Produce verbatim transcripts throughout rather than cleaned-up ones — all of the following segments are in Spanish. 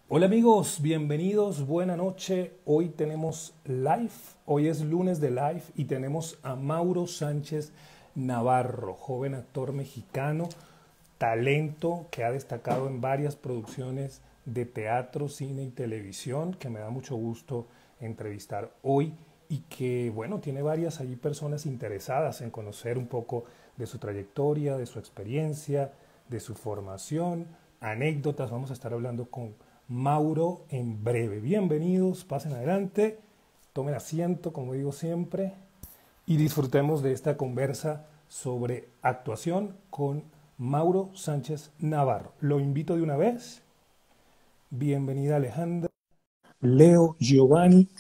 Hola amigos, bienvenidos, buena noche. Hoy tenemos live, hoy es lunes de live y tenemos a Mauro Sánchez Navarro, joven actor mexicano, talento que ha destacado en varias producciones de teatro, cine y televisión, que me da mucho gusto entrevistar hoy y que, bueno, tiene varias allí personas interesadas en conocer un poco de su trayectoria, de su experiencia, de su formación, anécdotas. Vamos a estar hablando con Mauro en breve. Bienvenidos, pasen adelante, tomen asiento, como digo siempre, y disfrutemos de esta conversa sobre actuación con Mauro Sánchez Navarro. Lo invito de una vez. Bienvenida Alejandra, Leo, Giovanni,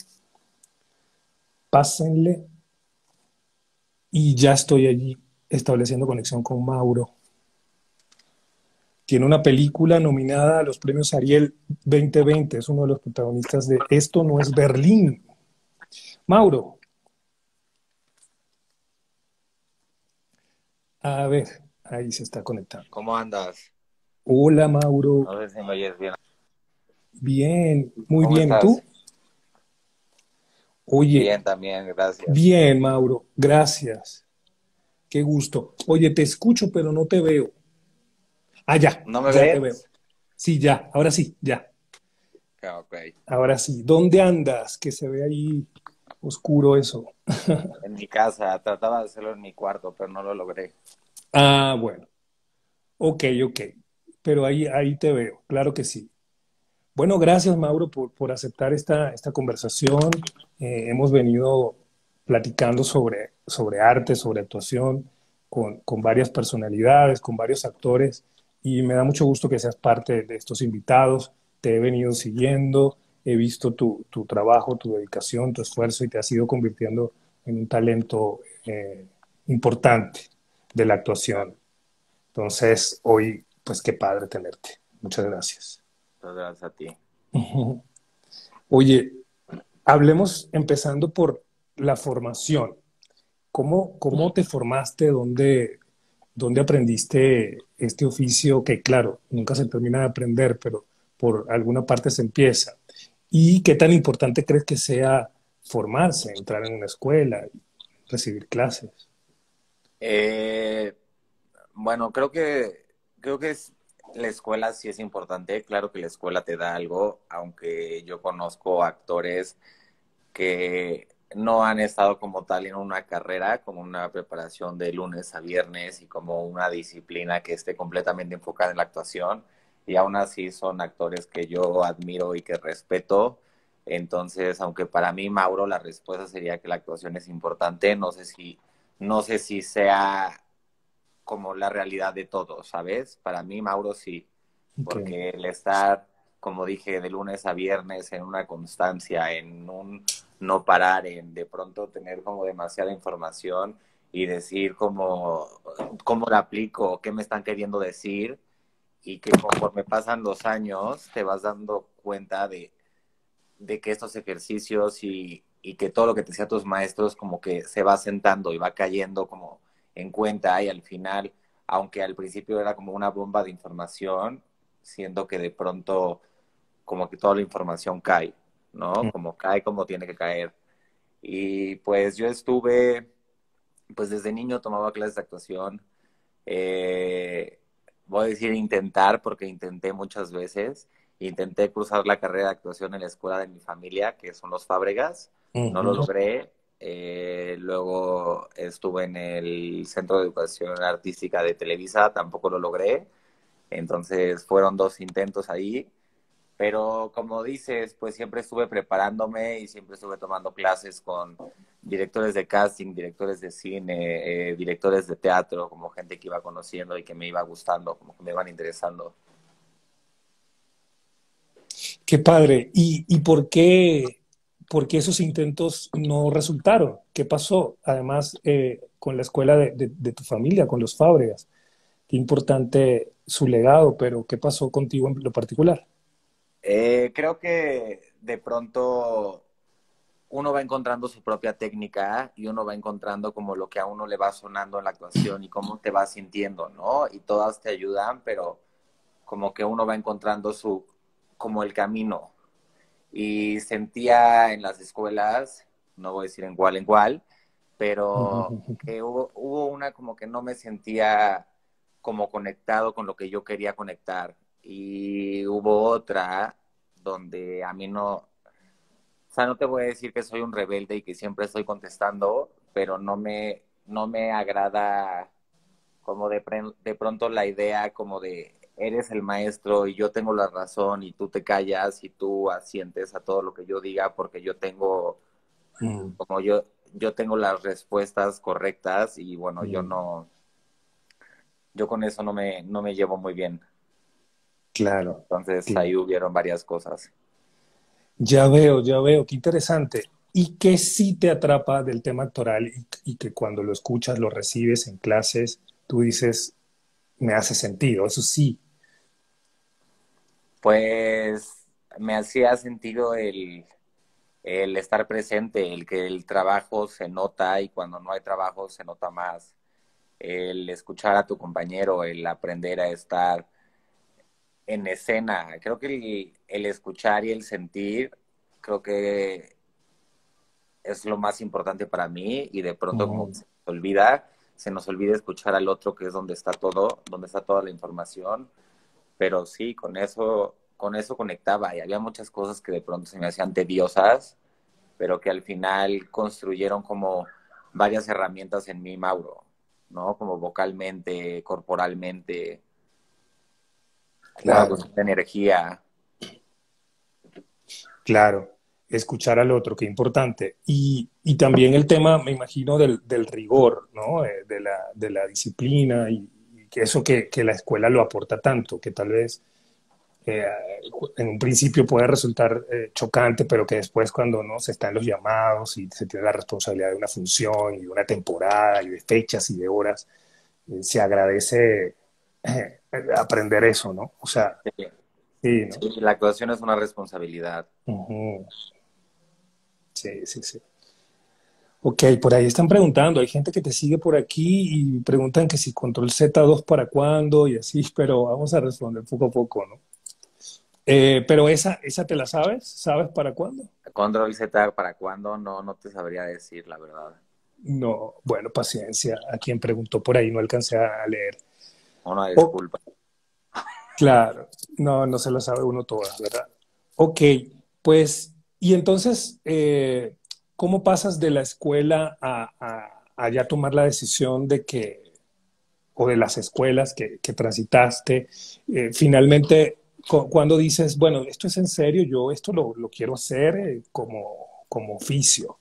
pásenle y ya estoy allí estableciendo conexión con Mauro. Tiene una película nominada a los premios Ariel veinte veinte, es uno de los protagonistas de Esto no es Berlín. Mauro, a ver, ahí se está conectando. ¿Cómo andas? Hola Mauro, No sé si me oyes bien. bien, muy ¿Cómo bien, ¿y tú? estás? Oye, Bien, también, gracias. bien Mauro, gracias, qué gusto. Oye, te escucho pero no te veo. Ah, ya, ¿No me ya te veo. ves? Sí, ya, ahora sí, ya, Ah, ok. ahora sí. ¿Dónde andas? Que se ve ahí oscuro eso. En mi casa, trataba de hacerlo en mi cuarto, pero no lo logré. Ah, bueno, ok, ok, pero ahí, ahí te veo, claro que sí. Bueno, gracias Mauro por, por aceptar esta, esta conversación. Eh, hemos venido platicando sobre, sobre arte, sobre actuación, con, con varias personalidades, con varios actores, y me da mucho gusto que seas parte de estos invitados. Te he venido siguiendo, he visto tu, tu trabajo, tu dedicación, tu esfuerzo, y te has ido convirtiendo en un talento eh, importante de la actuación. Entonces, hoy, pues qué padre tenerte. Muchas gracias. Entonces, gracias a ti. Oye, hablemos empezando por la formación. ¿Cómo, cómo te formaste? ¿Dónde, dónde aprendiste este oficio? Que claro, nunca se termina de aprender, pero por alguna parte se empieza. ¿Y qué tan importante crees que sea formarse, entrar en una escuela y recibir clases? Eh, bueno, creo que creo que es, la escuela sí es importante. Claro que la escuela te da algo, aunque yo conozco actores que no han estado como tal en una carrera, como una preparación de lunes a viernes y como una disciplina que esté completamente enfocada en la actuación. Y aún así son actores que yo admiro y que respeto. Entonces, aunque para mí, Mauro, la respuesta sería que la actuación es importante, no sé si, no sé si sea como la realidad de todos, ¿sabes? Para mí, Mauro, sí, Ok. porque el estar, como dije, de lunes a viernes en una constancia, en un no parar, en de pronto tener como demasiada información y decir cómo, cómo la aplico, qué me están queriendo decir, y que conforme pasan los años te vas dando cuenta de, de que estos ejercicios y, y que todo lo que te decían tus maestros como que se va sentando y va cayendo como en cuenta, y al final, aunque al principio era como una bomba de información, siento que de pronto como que toda la información cae, ¿no? Como cae como tiene que caer. Y pues yo estuve, pues desde niño tomaba clases de actuación. Eh, Voy a decir intentar porque intenté muchas veces. Intenté cursar la carrera de actuación en la escuela de mi familia, que son los Fábregas. No lo Ujú. logré. Eh, luego estuve en el Centro de Educación Artística de Televisa, tampoco lo logré. Entonces fueron dos intentos ahí. Pero como dices, pues siempre estuve preparándome y siempre estuve tomando clases con directores de casting, directores de cine, eh, directores de teatro, como gente que iba conociendo y que me iba gustando, como que me iban interesando. Qué padre. ¿Y, y por qué, por qué esos intentos no resultaron? ¿Qué pasó? Además, eh, con la escuela de, de- de tu familia, con los Fábregas. Qué importante su legado, pero ¿qué pasó contigo en lo particular? Eh, creo que de pronto uno va encontrando su propia técnica y uno va encontrando como lo que a uno le va sonando en la actuación y cómo te va sintiendo, ¿no? Y todas te ayudan, pero como que uno va encontrando su, como el camino. Y sentía en las escuelas, no voy a decir en cuál, en cuál, pero que hubo, hubo una como que no me sentía como conectado con lo que yo quería conectar. Y hubo otra donde a mí no, o sea, no te voy a decir que soy un rebelde y que siempre estoy contestando, pero no me, no me agrada como de, pre- de pronto la idea como de eres el maestro y yo tengo la razón y tú te callas y tú asientes a todo lo que yo diga porque yo tengo, Mm, como yo, yo tengo las respuestas correctas y bueno, yo mm, no, yo con eso no me, no me llevo muy bien. claro, Entonces ahí claro. hubieron varias cosas. Ya veo, ya veo, qué interesante. ¿Y qué sí te atrapa del tema actoral y, y que cuando lo escuchas, lo recibes en clases, tú dices, me hace sentido? Eso sí. Pues me hacía sentido el, el estar presente, el que el trabajo se nota y cuando no hay trabajo se nota más. El escuchar a tu compañero, el aprender a estar en escena. Creo que el, el escuchar y el sentir, creo que es lo más importante para mí y de pronto como Mm, se nos olvida, se nos olvida escuchar al otro que es donde está todo, donde está toda la información, pero sí, con eso, con eso conectaba y había muchas cosas que de pronto se me hacían tediosas, pero que al final construyeron como varias herramientas en mí, Mauro, ¿no? Como vocalmente, corporalmente, una claro, cuestión de energía. claro. Escuchar al otro, qué importante. Y, y también el tema, me imagino, del, del rigor, ¿no? Eh, de la, de la disciplina y, y que eso que, que la escuela lo aporta tanto, que tal vez eh, en un principio puede resultar eh, chocante, pero que después cuando no se está en los llamados y se tiene la responsabilidad de una función y de una temporada y de fechas y de horas, eh, se agradece eh, aprender eso, ¿no? O sea, Sí, sí, ¿no? sí, la actuación es una responsabilidad. Ujú. Sí, sí, sí. Ok, por ahí están preguntando, hay gente que te sigue por aquí y preguntan que si control Z dos para cuándo y así, pero vamos a responder poco a poco, ¿no? Eh, pero esa, esa te la sabes, ¿sabes para cuándo? Control Z, ¿para cuándo? No, no te sabría decir, la verdad. No, bueno, paciencia. A quien preguntó por ahí no alcancé a leer. Una Oh, disculpa. claro, no, no se lo sabe uno todas, ¿verdad? Ok, pues, y entonces, eh, ¿cómo pasas de la escuela a, a- a ya tomar la decisión de que, o de las escuelas que, que transitaste, eh, finalmente, cu- cuando dices, bueno, esto es en serio, yo esto lo, lo quiero hacer eh, como, como oficio?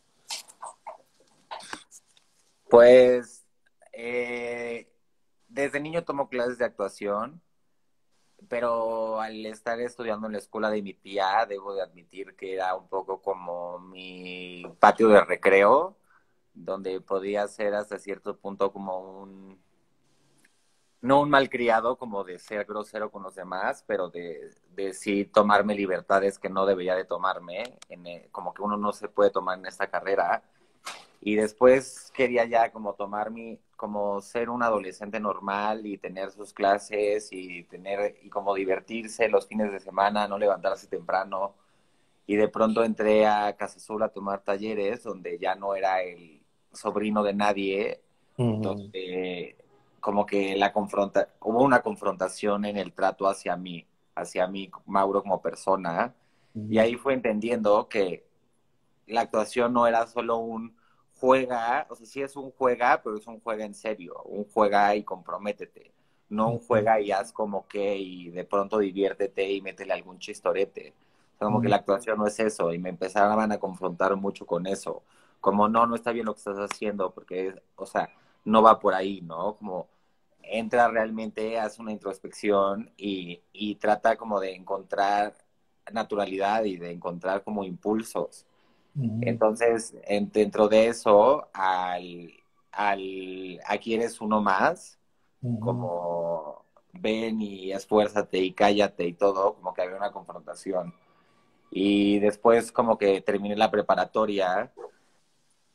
Pues eh, desde niño tomo clases de actuación, pero al estar estudiando en la escuela de mi tía, debo de admitir que era un poco como mi patio de recreo, donde podía ser hasta cierto punto como un, no un malcriado, como de ser grosero con los demás, pero de, de sí tomarme libertades que no debería de tomarme, en, eh, como que uno no se puede tomar en esta carrera. Y después quería ya como tomar mi, como ser un adolescente normal y tener sus clases y tener, y como divertirse los fines de semana, no levantarse temprano. Y de pronto entré a Casa Azul a tomar talleres donde ya no era el sobrino de nadie, Mm, donde como que la confronta, hubo una confrontación en el trato hacia mí, hacia mí, Mauro, como persona. Y mm, ahí fue entendiendo que la actuación no era solo un juega, o sea, sí es un juega, pero es un juega en serio, un juega y comprométete, no un mm, juega y haz como que y de pronto diviértete y métele algún chistorete. O sea, como que mm, la actuación no es eso y me empezaban a confrontar mucho con eso, como no, no está bien lo que estás haciendo porque, o sea, no va por ahí, ¿no? Como entra realmente, hace una introspección y, y trata como de encontrar naturalidad y de encontrar como impulsos. mm, Entonces, en- dentro de eso, al, al aquí eres uno más, mm. como ven y esfuérzate y cállate y todo, como que había una confrontación. Y después como que terminé la preparatoria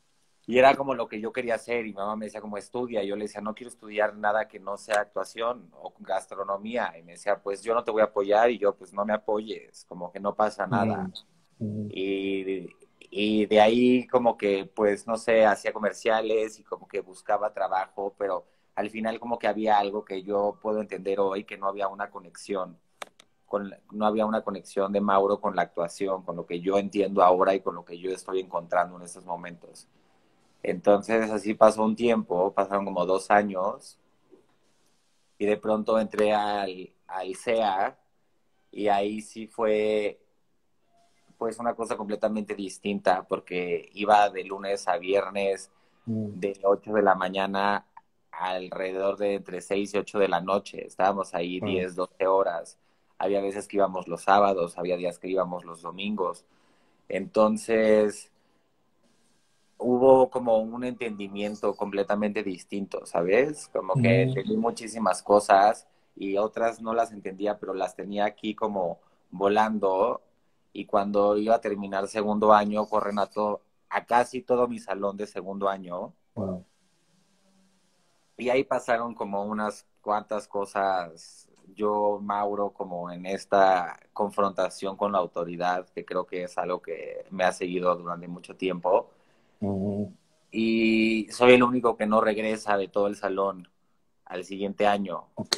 Y era como lo que yo quería hacer, y mi mamá me decía como estudia, y yo le decía, no quiero estudiar nada que no sea actuación o gastronomía, y me decía, pues yo no te voy a apoyar, y yo, pues no me apoyes, como que no pasa nada. Mm, mm, Y, y de ahí como que, pues, no sé, hacía comerciales y como que buscaba trabajo, pero al final como que había algo que yo puedo entender hoy, que no había una conexión, con, no había una conexión de Mauro con la actuación, con lo que yo entiendo ahora y con lo que yo estoy encontrando en estos momentos. Entonces así pasó un tiempo, pasaron como dos años, y de pronto entré al, al C E A, y ahí sí fue pues una cosa completamente distinta, porque iba de lunes a viernes mm, de ocho de la mañana alrededor de entre seis y ocho de la noche. Estábamos ahí mm, diez doce horas. Había veces que íbamos los sábados, había días que íbamos los domingos. Entonces hubo como un entendimiento completamente distinto, ¿sabes? Como que mm. entendí muchísimas cosas y otras no las entendía, pero las tenía aquí como volando. Y cuando iba a terminar segundo año, corren a, to a casi todo mi salón de segundo año. Wow. Y ahí pasaron como unas cuantas cosas, yo, Mauro, como en esta confrontación con la autoridad, que creo que es algo que me ha seguido durante mucho tiempo. Mm, Y soy el único que no regresa de todo el salón al siguiente año. ok.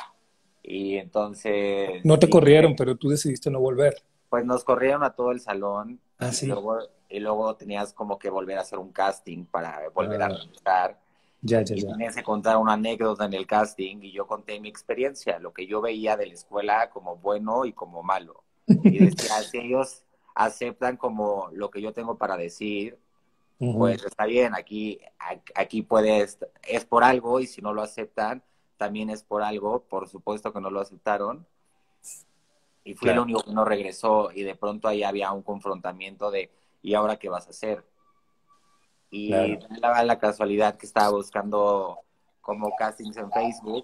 Y entonces No te corrieron, dije, pero tú decidiste no volver. pues nos corrieron a todo el salón, Ah, y sí. luego, y luego tenías como que volver a hacer un casting para volver a Ah, regresar. ya, ya, Y ya. tenías que contar una anécdota en el casting, y yo conté mi experiencia, lo que yo veía de la escuela como bueno y como malo. Y decía, si ellos aceptan como lo que yo tengo para decir, Ujú, pues está bien, aquí, aquí puedes, es por algo, y si no lo aceptan, también es por algo. Por supuesto que no lo aceptaron, y fui el claro, único que no regresó, y de pronto ahí había un confrontamiento de, ¿y ahora qué vas a hacer? Y claro. daba la casualidad que estaba buscando como castings en Facebook,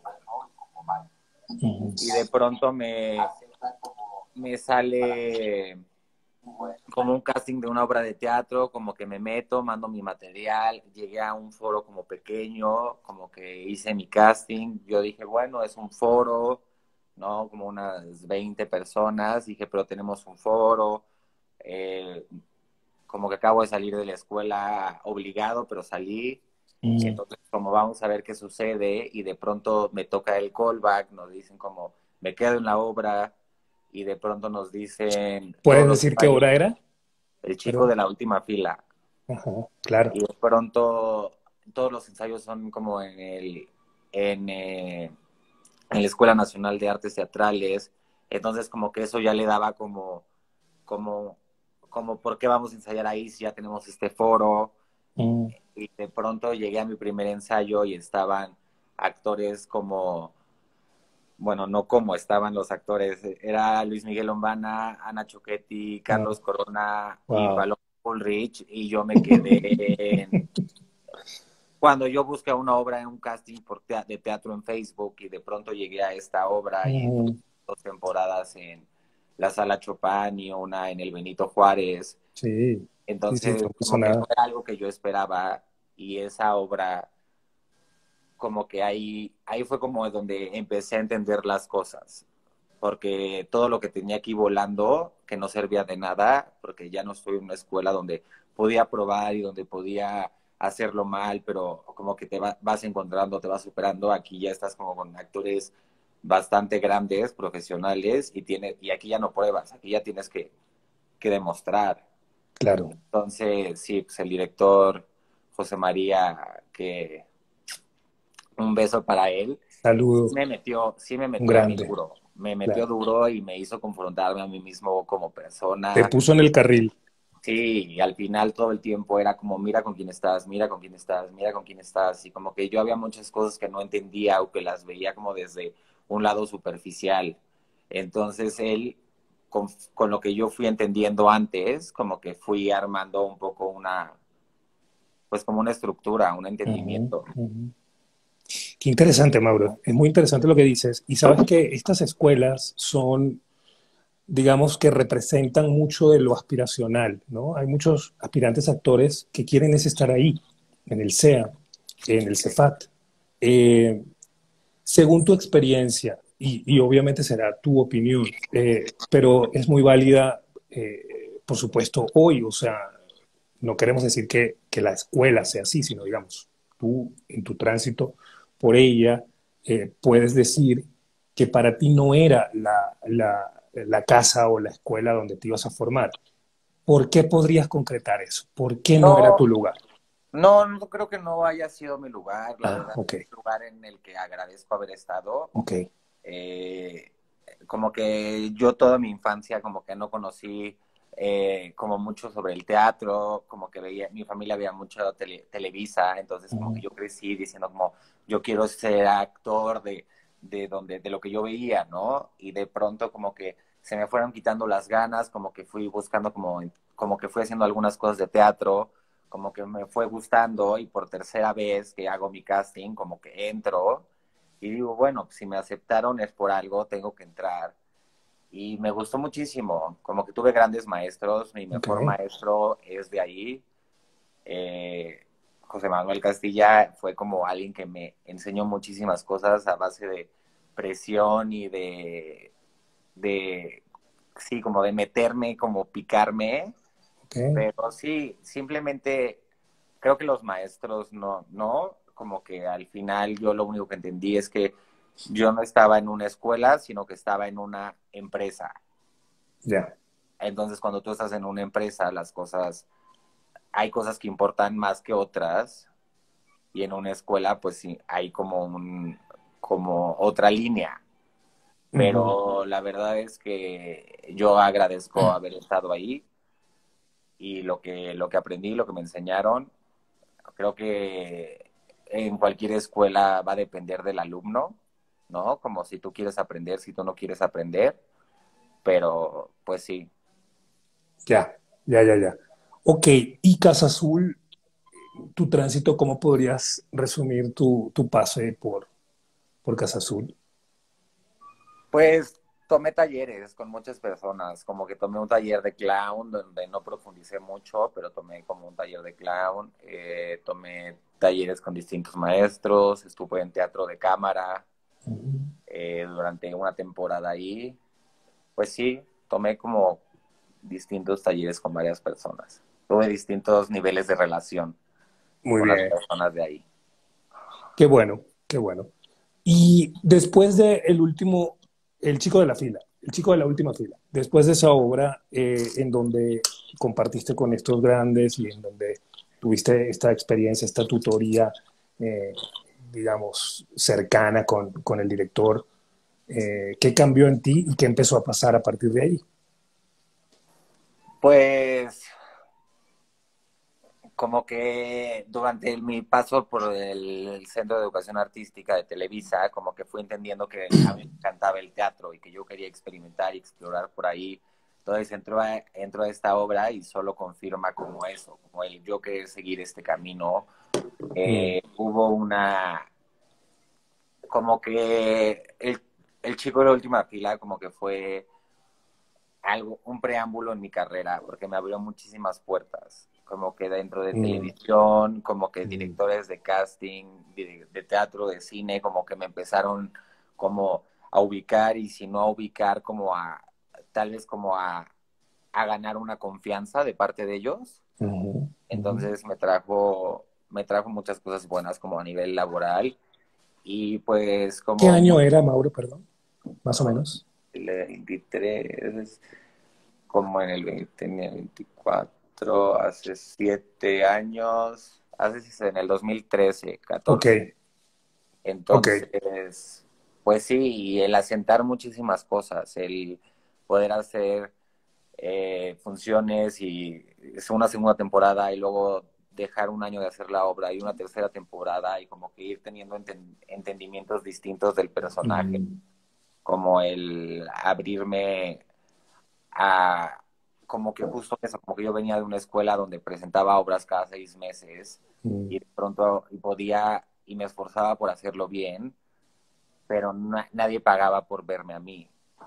Ujú, y de pronto me, me sale como un casting de una obra de teatro, como que me meto, mando mi material, llegué a un foro como pequeño, como que hice mi casting, yo dije, bueno, es un foro, ¿no? Como unas veinte personas, dije, pero tenemos un foro, eh, como que acabo de salir de la escuela obligado, pero salí, ujú. entonces como vamos a ver qué sucede, y de pronto me toca el callback, nos dicen como, me quedo en la obra, y de pronto nos dicen todos ¿Puedes los decir qué ensayos, hora era? el chico Perdón. de la última fila. Ajá, claro. Y de pronto todos los ensayos son como en el en, eh, en la Escuela Nacional de Artes Teatrales. Entonces como que eso ya le daba como como como por qué vamos a ensayar ahí si ya tenemos este foro. Mm, Y de pronto llegué a mi primer ensayo y estaban actores como, bueno, no como estaban los actores, era Luis Miguel Lombana, Ana Choquetti, ah, Carlos Corona y wow. Paloma Ulrich, y yo me quedé en, cuando yo busqué una obra en un casting por te de teatro en Facebook, y de pronto llegué a esta obra, y estuve Ujú, dos temporadas en la Sala Chopin y una en el Benito Juárez. sí, sí, sí, Entonces, fue muy como que no sonada. era algo que yo esperaba, y esa obra, como que ahí, ahí fue como donde empecé a entender las cosas, porque todo lo que tenía aquí volando, que no servía de nada, porque ya no estoy en una escuela donde podía probar y donde podía hacerlo mal, pero como que te va, vas encontrando, te vas superando. Aquí ya estás como con actores bastante grandes, profesionales, y, tiene, y aquí ya no pruebas, aquí ya tienes que, que demostrar. Claro. Entonces, sí, pues el director José María, que un beso para él, Saludo, me metió, sí me un metió a mí grande. duro, me metió Claro. duro y me hizo confrontarme a mí mismo como Te persona. puso en el carril. Sí, y al final todo el tiempo era como, mira con quién estás, mira con quién estás, mira con quién estás, y como que yo había muchas cosas que no entendía, o que las veía como desde un lado superficial. Entonces él, con, con lo que yo fui entendiendo antes, como que fui armando un poco una, pues como una estructura, un Ujú, entendimiento. ujú. Qué interesante, Mauro. Es muy interesante lo que dices. Y sabes que estas escuelas son digamos que representan mucho de lo aspiracional, ¿no? Hay muchos aspirantes actores que quieren es estar ahí, en el C E A, en el Cefat. Eh, Según tu experiencia, y, y obviamente será tu opinión, eh, pero es muy válida, eh, por supuesto, hoy, o sea, no queremos decir que, que la escuela sea así, sino digamos, tú en tu tránsito por ella eh, puedes decir que para ti no era la, la, la casa o la escuela donde te ibas a formar. ¿Por qué podrías concretar eso? ¿Por qué no era tu No, lugar? no, no creo que no haya sido mi lugar, la Ah, verdad, ok, es un lugar en el que agradezco haber estado. ok. Eh, Como que yo toda mi infancia como que no conocí eh, como mucho sobre el teatro, como que veía, mi familia veía mucho tele, Televisa, entonces como que Uh yo crecí diciendo como yo quiero ser actor de, de donde, de lo que yo veía, ¿no? Y de pronto como que se me fueron quitando las ganas, como que fui buscando como, como que fui haciendo algunas cosas de teatro, como que me fue gustando y por tercera vez que hago mi casting, como que entro y digo, bueno, si me aceptaron es por algo, tengo que entrar. Y me gustó muchísimo, como que tuve grandes maestros, mi Ok, mejor maestro es de ahí. Eh, José Manuel Castilla fue como alguien que me enseñó muchísimas cosas a base de presión y de, de sí, como de meterme, como picarme, ok. pero sí, simplemente creo que los maestros no, no, como que al final yo lo único que entendí es que yo no estaba en una escuela, sino que estaba en una empresa. Ya. Entonces, cuando tú estás en una empresa, las cosas, hay cosas que importan más que otras, y en una escuela, pues sí, hay como un, como otra línea. Ujú. Pero la verdad es que yo agradezco haber estado ahí y lo que, lo que aprendí, lo que me enseñaron. Creo que en cualquier escuela va a depender del alumno, ¿no? Como si tú quieres aprender, si tú no quieres aprender, pero pues sí. Ya, ya, ya, ya. Ok, y Casa Azul, tu tránsito, ¿cómo podrías resumir tu, tu pase por, por Casa Azul? Pues tomé talleres con muchas personas, como que tomé un taller de clown donde no profundicé mucho, pero tomé como un taller de clown, eh, tomé talleres con distintos maestros, estuve en teatro de cámara Ujú. eh, durante una temporada ahí. Pues sí, tomé como distintos talleres con varias personas. Tuve distintos niveles de relación Muy con las bien, personas de ahí. qué bueno, qué bueno. Y después de el último, El chico de la fila, El chico de la última fila, después de esa obra eh, en donde compartiste con estos grandes y en donde tuviste esta experiencia, esta tutoría, eh, digamos, cercana con, con el director, eh, ¿qué cambió en ti y qué empezó a pasar a partir de ahí? Pues como que durante el- mi paso por el, el Centro de Educación Artística de Televisa, como que fui entendiendo que a mí me encantaba el teatro y que yo quería experimentar y explorar por ahí. Entonces entró a, entró a esta obra y solo confirma como eso, como el yo querer seguir este camino. Mm, Eh, hubo una, como que el, el chico de la última fila como que fue algo, un preámbulo en mi carrera, porque me abrió muchísimas puertas, como que dentro de mm, televisión, como que mm, directores de casting, de, de teatro, de cine, como que me empezaron como a ubicar y si no a ubicar, como a, tal vez como a, a ganar una confianza de parte de ellos. ujú, ujú. Entonces me trajo, me trajo muchas cosas buenas como a nivel laboral y pues ¿Qué como año muy, era, Mauro, perdón? Más o menos. el veintitrés, como en el veinte, en el veinticuatro, hace siete años, hace en el dos mil trece, Ok, catorce. ok. Entonces, pues sí, y el asentar muchísimas cosas, el poder hacer eh, funciones y es una segunda temporada y luego dejar un año de hacer la obra y una tercera temporada y como que ir teniendo enten entendimientos distintos del personaje, Mm, como el abrirme a como que justo eso, como que yo venía de una escuela donde presentaba obras cada seis meses mm, y de pronto y podía y me esforzaba por hacerlo bien, pero na nadie pagaba por verme a mí.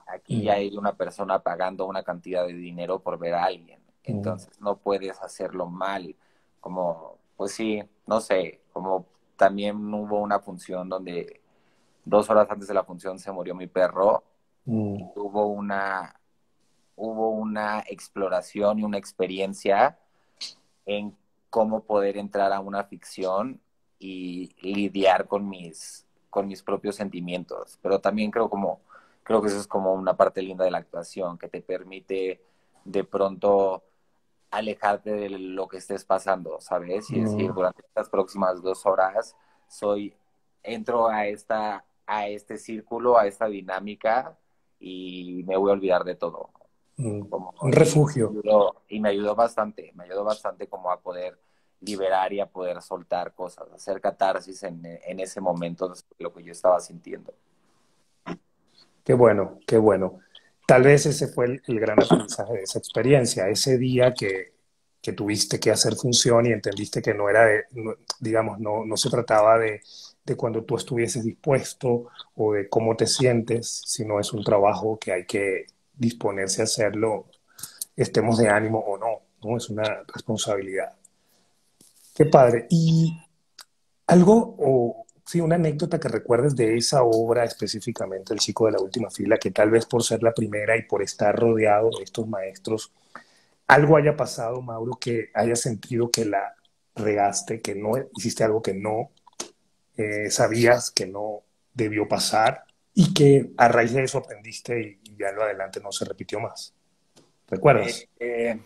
Aquí ya mm, hay una persona pagando una cantidad de dinero por ver a alguien. mm, Entonces no puedes hacerlo mal. Como, pues sí, no sé, como también hubo una función donde dos horas antes de la función se murió mi perro y mm, hubo una, hubo una exploración y una experiencia en cómo poder entrar a una ficción y lidiar con mis, con mis propios sentimientos. Pero también creo como, creo que eso es como una parte linda de la actuación, que te permite de pronto alejarte de lo que estés pasando, ¿sabes? Y decir, mm, durante estas próximas dos horas soy, entro a esta, a este círculo, a esta dinámica y me voy a olvidar de todo. mm. Como, Un y, me refugio. ayudó, y me ayudó bastante, me ayudó bastante como a poder liberar y a poder soltar cosas, hacer catarsis en, en ese momento de lo que yo estaba sintiendo. Qué bueno, qué bueno. Tal vez ese fue el, el gran aprendizaje de esa experiencia, ese día que, que tuviste que hacer función y entendiste que no era de, no- digamos, no, no se trataba de, de cuando tú estuvieses dispuesto o de cómo te sientes, sino es un trabajo que hay que disponerse a hacerlo, estemos de ánimo o no, ¿no? Es una responsabilidad. Qué padre. Y algo o sí, una anécdota que recuerdes de esa obra específicamente, El chico de la última fila, que tal vez por ser la primera y por estar rodeado de estos maestros, algo haya pasado, Mauro, que hayas sentido que la regaste, que no hiciste algo que no eh, sabías que no debió pasar y que a raíz de eso aprendiste y, y ya en lo adelante no se repitió más. Eh, ¿Recuerdas? eh,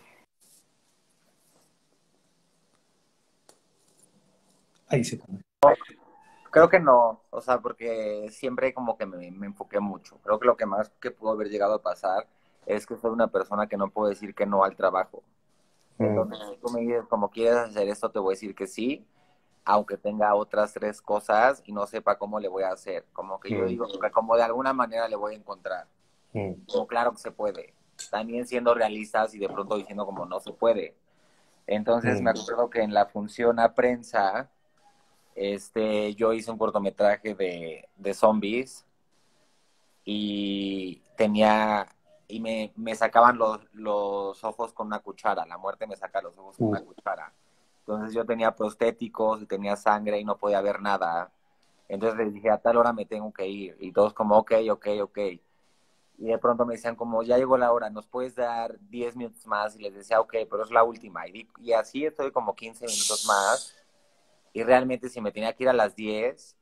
Ahí sí. Creo que no, o sea, porque siempre como que me, me enfoqué mucho. Creo que lo que más que pudo haber llegado a pasar es que soy una persona que no puedo decir que no al trabajo. Mm, Entonces, si tú me dices, como quieres hacer esto, te voy a decir que sí, aunque tenga otras tres cosas y no sepa cómo le voy a hacer. Como que yo mm, digo que como de alguna manera le voy a encontrar. mm, Como claro que se puede. También siendo realistas y de pronto diciendo como no se puede. Entonces me mm. acuerdo que en la función a prensa, este, yo hice un cortometraje de, de zombies y tenía, y me, me sacaban los, los ojos con una cuchara, la muerte me saca los ojos con Uh, una cuchara. Entonces yo tenía prostéticos y tenía sangre y no podía ver nada. Entonces les dije, a tal hora me tengo que ir. Y todos como, ok, ok, ok. Y de pronto me decían como, ya llegó la hora, ¿nos puedes dar diez minutos más? Y les decía, ok, pero es la última. Y, y así estoy como quince minutos más. Y realmente si me tenía que ir a las diez,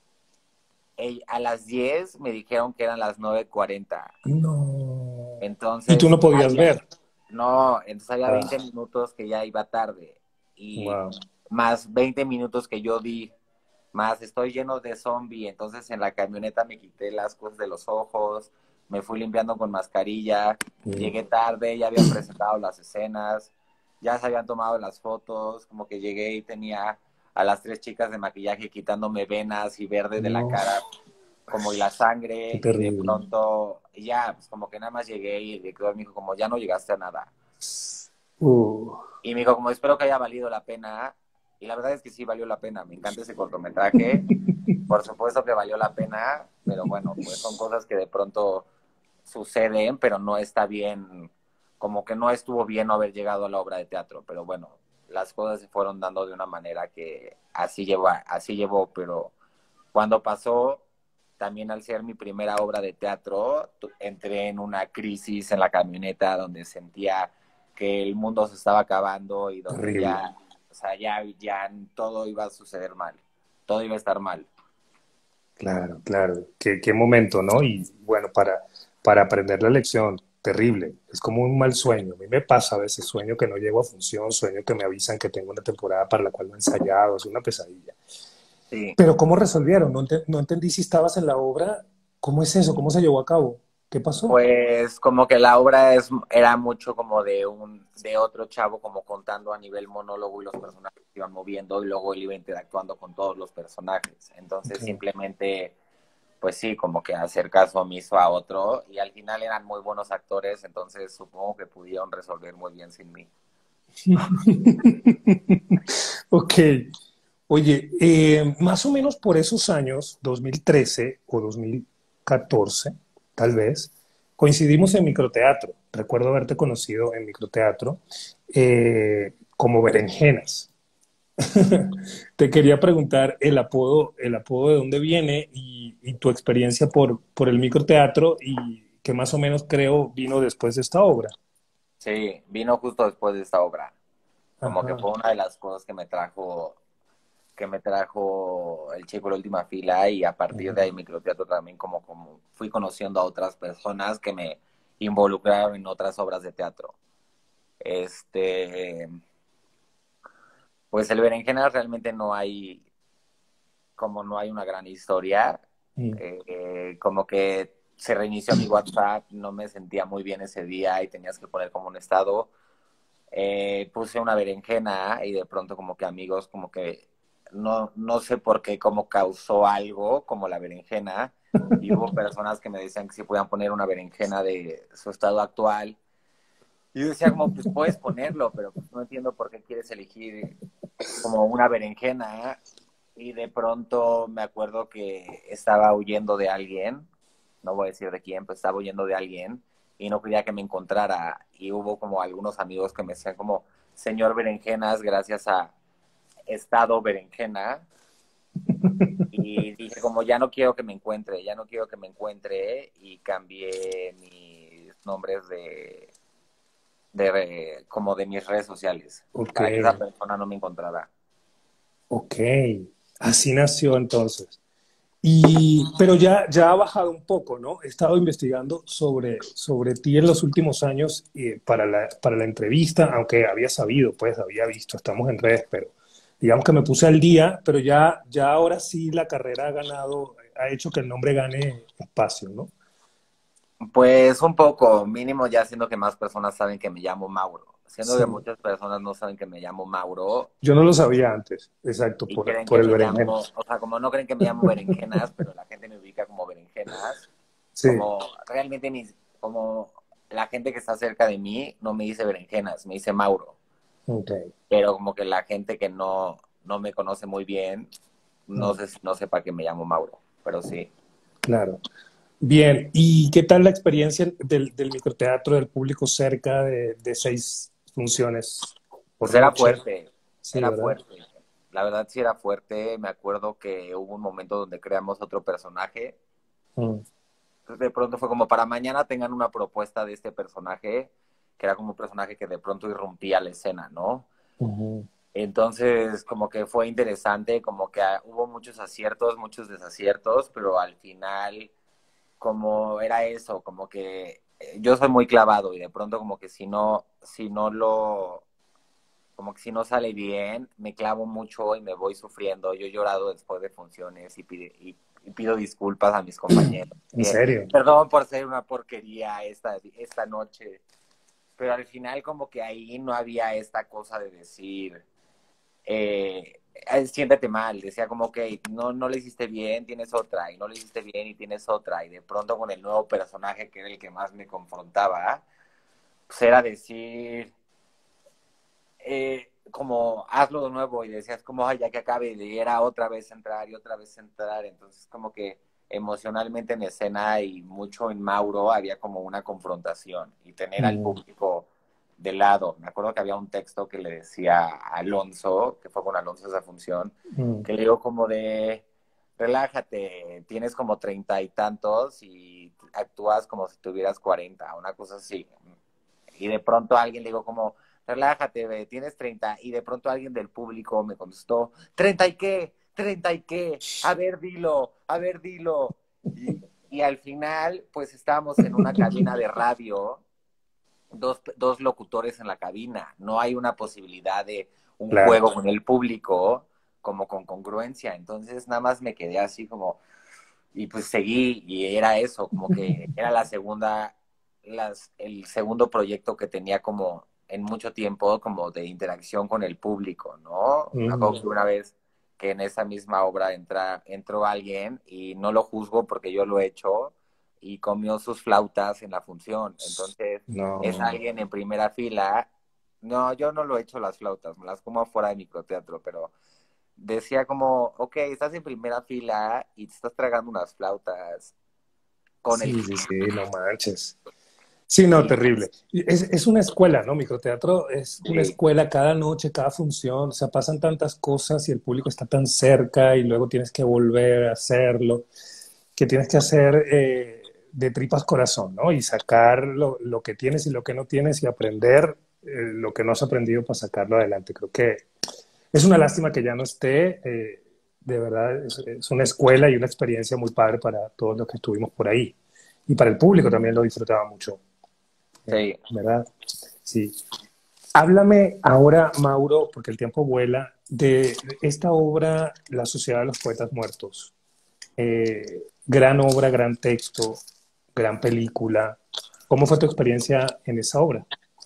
a las diez me dijeron que eran las nueve cuarenta. no. Y tú Entonces, no podías había, ver. no, entonces había veinte Ah, minutos que ya iba tarde. Y wow. más veinte minutos que yo di, más estoy lleno de zombie. Entonces en la camioneta me quité las cosas de los ojos, me fui limpiando con mascarilla, Mm. llegué tarde, ya habían presentado las escenas, ya se habían tomado las fotos, como que llegué y tenía a las tres chicas de maquillaje quitándome venas y verde de la No, cara como y la qué sangre, y de terrible. pronto ya, pues como que nada más llegué y el director me dijo como ya no llegaste a nada. Uh, Y me dijo como espero que haya valido la pena, y la verdad es que sí valió la pena, me encanta ese cortometraje, por supuesto que valió la pena, pero bueno, pues son cosas que de pronto suceden, pero no está bien, como que no estuvo bien no haber llegado a la obra de teatro, pero bueno, las cosas se fueron dando de una manera que así llevó, así llevó, pero cuando pasó, también al ser mi primera obra de teatro, entré en una crisis en la camioneta donde sentía que el mundo se estaba acabando y donde terrible. ya, o sea, ya, ya todo iba a suceder mal, todo iba a estar mal. Claro, claro. Qué, qué momento, ¿no? Y bueno, para, para aprender la lección, terrible. Es como un mal sueño. A mí me pasa a veces, sueño que no llego a función, sueño que me avisan que tengo una temporada para la cual no he ensayado, es una pesadilla. Sí, Pero ¿cómo resolvieron? No, ente- no entendí si estabas en la obra. ¿Cómo es eso? ¿Cómo se llevó a cabo? ¿Qué pasó? pues como que la obra es, era mucho como de un, de otro chavo como contando a nivel monólogo y los personajes se iban moviendo y luego él iba interactuando con todos los personajes. Entonces Okay. simplemente pues sí, como que hacer caso omiso a otro y al final eran muy buenos actores, entonces supongo que pudieron resolver muy bien sin mí. Ok. Oye, eh, más o menos por esos años, dos mil trece o dos mil catorce, tal vez, coincidimos en microteatro. Recuerdo haberte conocido en microteatro eh, como Berenjenas. Te quería preguntar el apodo, el apodo de dónde viene y, y tu experiencia por, por el microteatro y que más o menos creo vino después de esta obra. Sí, vino justo después de esta obra. Como que Ajá. fue una de las cosas que me trajo, que me trajo el chico de la última fila y a partir de ahí Ujú. microteatro también como, como fui conociendo a otras personas que me involucraron en otras obras de teatro. Este, pues el Berenjena realmente no hay, como no hay una gran historia, Mm. eh, eh, como que se reinició mi WhatsApp, no me sentía muy bien ese día y tenías que poner como un estado. Eh, puse una berenjena y de pronto como que amigos como que no, no sé por qué, como causó algo como la berenjena y hubo personas que me decían que si podían poner una berenjena de su estado actual y yo decía como pues puedes ponerlo pero pues no entiendo por qué quieres elegir como una berenjena y de pronto me acuerdo que estaba huyendo de alguien, no voy a decir de quién, pero estaba huyendo de alguien y no quería que me encontrara y hubo como algunos amigos que me decían como, señor Berenjenas, gracias a Estado Berenjena y dije como ya no quiero que me encuentre, ya no quiero que me encuentre y cambié mis nombres de, de como de mis redes sociales Ok, para que esa persona no me encontrara. ok. Así nació entonces. Y, pero ya, ya ha bajado un poco, ¿no? He estado investigando sobre, sobre ti en los últimos años eh, para la, para la entrevista, aunque había sabido, pues había visto, estamos en redes, pero digamos que me puse al día, pero ya, ya ahora sí la carrera ha ganado, ha hecho que el nombre gane espacio, ¿no? Pues un poco, mínimo ya siendo que más personas saben que me llamo Mauro. Siendo Sí. que muchas personas no saben que me llamo Mauro Yo no lo sabía antes, exacto, y por, creen por que el me llamo, berenjena. o sea, como no creen que me llamo Berenjenas, pero la gente me ubica como Berenjenas, Sí, como realmente mis, como la gente que está cerca de mí no me dice Berenjenas, me dice Mauro. ok. Pero como que la gente que no, no me conoce muy bien, no Mm, sé, no sepa que me llamo Mauro, pero sí. claro. Bien, ¿y qué tal la experiencia del, del microteatro, del público cerca de, de seis funciones Pues por era noche? fuerte, Sí, era ¿verdad? fuerte. La verdad sí era fuerte. Me acuerdo que hubo un momento donde creamos otro personaje. Mm, Entonces, de pronto fue como para mañana tengan una propuesta de este personaje, que era como un personaje que de pronto irrumpía la escena, ¿no? ujú, Entonces, como que fue interesante, como que ah, hubo muchos aciertos, muchos desaciertos, pero al final, como era eso, como que eh, yo soy muy clavado y de pronto como que si no, si no lo, como que si no sale bien, me clavo mucho y me voy sufriendo. Yo he llorado después de funciones y, pide, y, y pido disculpas a mis compañeros. ¿en Que, serio? perdón por ser una porquería esta, esta noche, pero al final como que ahí no había esta cosa de decir, eh, siéntete mal, decía como que no, no le hiciste bien, tienes otra, y no le hiciste bien y tienes otra, y de pronto con el nuevo personaje que era el que más me confrontaba, pues era decir, eh, como hazlo de nuevo y decías como ay ya que acabe y era otra vez entrar y otra vez entrar, entonces como que emocionalmente en escena y mucho en Mauro había como una confrontación y tener al Mm, público de lado. Me acuerdo que había un texto que le decía a Alonso, que fue con Alonso esa función, mm, que le digo como de relájate, tienes como treinta y tantos y actúas como si tuvieras cuarenta, una cosa así. Y de pronto alguien le digo como, relájate, ve, tienes treinta. Y de pronto alguien del público me contestó, ¿treinta y qué? ¿treinta y qué? A ver, dilo, a ver, dilo. Y, y al final, pues estábamos en una cabina de radio, dos, dos locutores en la cabina. No hay una posibilidad de un claro. juego con el público como con congruencia. Entonces nada más me quedé así como, y pues seguí y era eso, como que era la segunda, las, el segundo proyecto que tenía como en mucho tiempo como de interacción con el público, ¿no? Me acuerdo que Mm, una vez que en esa misma obra entra, entró alguien y no lo juzgo porque yo lo he hecho y comió sus flautas en la función. Entonces es no, alguien en primera fila. No, yo no lo he hecho las flautas, me las como afuera de microteatro, pero decía como, ok, estás en primera fila y te estás tragando unas flautas con el... Sí, sí, sí, no manches. Sí, no, Sí, terrible. Y Es, es una escuela, ¿no? Microteatro es una sí, escuela cada noche, cada función, o sea, pasan tantas cosas y el público está tan cerca y luego tienes que volver a hacerlo, que tienes que hacer eh, de tripas corazón, ¿no? Y sacar lo, lo que tienes y lo que no tienes y aprender eh, lo que no has aprendido para sacarlo adelante. Creo que es una lástima que ya no esté, eh, de verdad, es, es una escuela y una experiencia muy padre para todos los que estuvimos por ahí. Y para el público también lo disfrutaba mucho. Eh, sí. ¿verdad? Sí. Háblame ahora, Mauro, porque el tiempo vuela, de esta obra, La Sociedad de los Poetas Muertos. Eh, gran obra, gran texto, gran película. ¿Cómo fue tu experiencia en esa obra?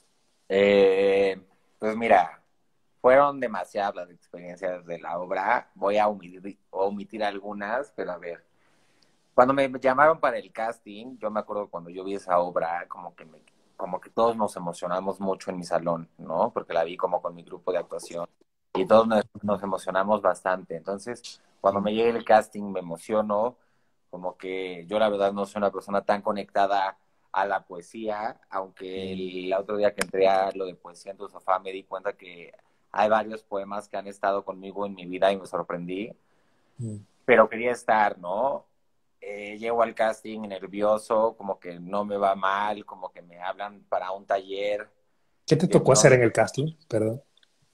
Eh, pues mira, fueron demasiadas las experiencias de la obra. Voy a omitir, omitir algunas, pero a ver. Cuando me llamaron para el casting, yo me acuerdo cuando yo vi esa obra, como que me, como que todos nos emocionamos mucho en mi salón, ¿no? Porque la vi como con mi grupo de actuación y todos nos, nos emocionamos bastante. Entonces, cuando me llega el casting, me emociono, como que yo la verdad no soy una persona tan conectada a la poesía, aunque el otro día que entré a lo de poesía en tu sofá me di cuenta que hay varios poemas que han estado conmigo en mi vida y me sorprendí, Mm. pero quería estar, ¿no? Eh, llego al casting nervioso, como que no me va mal, como que me hablan para un taller, ¿Qué te tocó hacer entonces, en el casting? Perdón.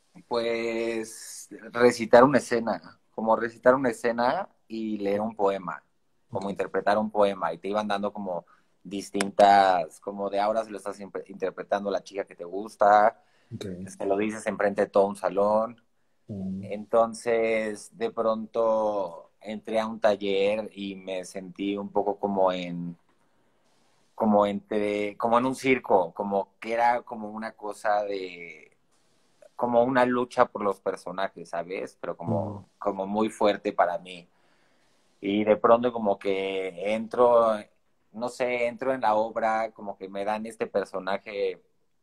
pues, recitar una escena, como recitar una escena y leer un poema, como Okay. interpretar un poema, y te iban dando como distintas, como de ahora se lo estás interpretando a la chica que te gusta, Okay. se lo dices enfrente de todo un salón. Mm. Entonces, de pronto entré a un taller y me sentí un poco como en, como entre, como en un circo, como que era como una cosa de, como una lucha por los personajes, ¿sabes? Pero Mm. como, como muy fuerte para mí. Y de pronto como que entro, no sé, entro en la obra, como que me dan este personaje,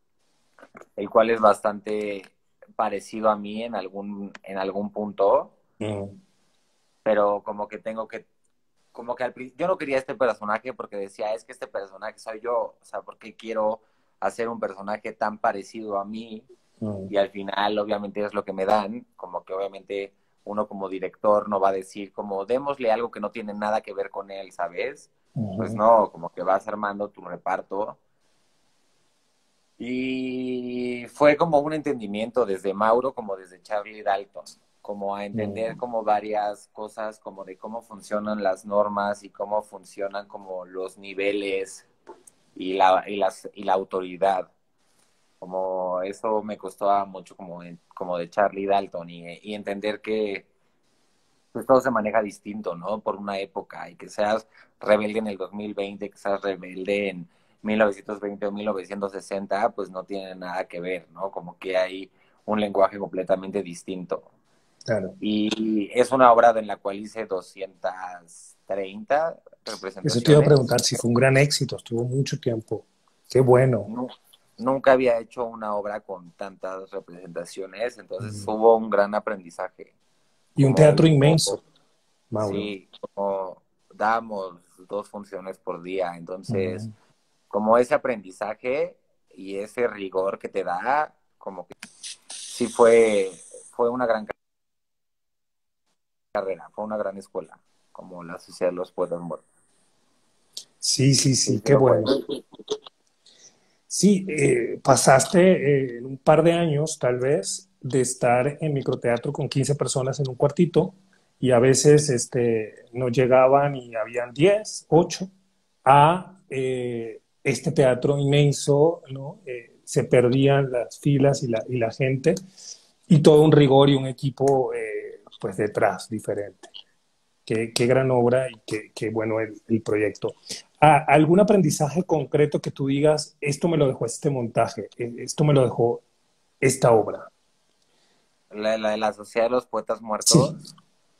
el cual es bastante parecido a mí en algún, en algún punto, Mm. pero como que tengo que, como que al principio, yo no quería este personaje porque decía, es que este personaje soy yo, o sea, ¿por qué quiero hacer un personaje tan parecido a mí? Mm. Y al final, obviamente, es lo que me dan, como que obviamente uno como director no va a decir como, démosle algo que no tiene nada que ver con él, ¿sabes? Pues Ujú. no, como que vas armando tu reparto. Y fue como un entendimiento desde Mauro como desde Charlie Dalton, como a entender Mm. como varias cosas, como de cómo funcionan las normas y cómo funcionan como los niveles y la, y las, y la autoridad. Como eso me costó mucho como, como de Charlie Dalton y, y entender que pues todo se maneja distinto, ¿no? Por una época y que seas rebelde en el dos mil veinte, que seas rebelde en mil novecientos veinte o mil novecientos sesenta, pues no tiene nada que ver, ¿no? Como que hay un lenguaje completamente distinto. Claro. Y es una obra en la cual hice doscientas treinta Eso te iba a representaciones. preguntar si fue un gran éxito, estuvo mucho tiempo. Qué bueno. No, nunca había hecho una obra con tantas representaciones, entonces Mm. hubo un gran aprendizaje. Y un Como teatro hubo, inmenso, Mauro. sí, como dábamos dos funciones por día, entonces Mm. como ese aprendizaje y ese rigor que te da, como que sí fue, fue una gran carrera, fue una gran escuela, como la Sociedad de los Poetas Muertos. Sí, sí, Sí, sí, sí qué lo fue. bueno. Sí, eh, pasaste eh, un par de años, tal vez, de estar en microteatro con quince personas en un cuartito y a veces este, no llegaban y habían diez, ocho, a eh, este teatro inmenso, ¿no? Eh, se perdían las filas y la, y la gente y todo un rigor y un equipo eh, pues detrás diferente. Qué, qué gran obra y qué, qué bueno el, el proyecto. Ah, ¿algún aprendizaje concreto que tú digas, esto me lo dejó este montaje, eh, esto me lo dejó esta obra? La, la de la Sociedad de los Poetas Sí. Muertos,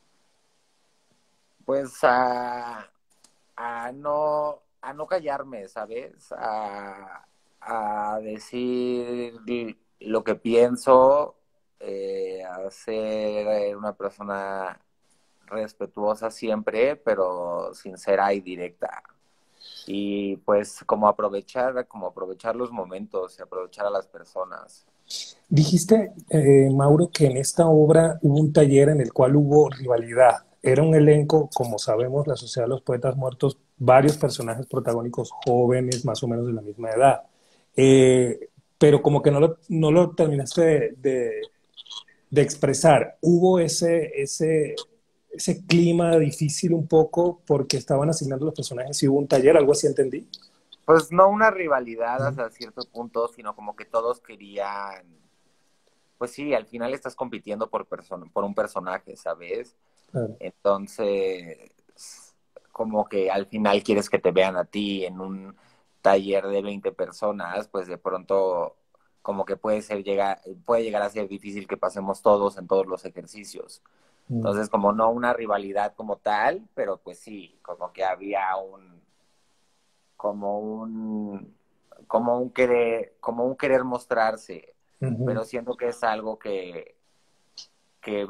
pues a, a no, a no callarme, ¿sabes? A, a decir lo que pienso, eh, a ser una persona respetuosa siempre, pero sincera y directa. y pues como aprovechar, como aprovechar los momentos y aprovechar a las personas. Dijiste, eh, Mauro, que en esta obra hubo un taller en el cual hubo rivalidad. Era un elenco, como sabemos, la Sociedad de los Poetas Muertos, varios personajes protagónicos jóvenes, más o menos de la misma edad. Eh, pero como que no lo, no lo terminaste de, de, de expresar. Hubo ese, ese, ese clima difícil un poco porque estaban asignando los personajes y hubo un taller, algo así entendí. Pues no una rivalidad Ujú. hasta cierto punto, sino como que todos querían, pues sí, al final estás compitiendo por persona, por un personaje, ¿sabes? Claro. Entonces, como que al final quieres que te vean a ti en un taller de veinte personas, pues de pronto como que puede ser llegar, puede llegar a ser difícil que pasemos todos en todos los ejercicios. Mm. Entonces, como no una rivalidad como tal, pero pues sí, como que había un, como un, como un querer, como un querer mostrarse, Ujú. pero siento que es algo que, que,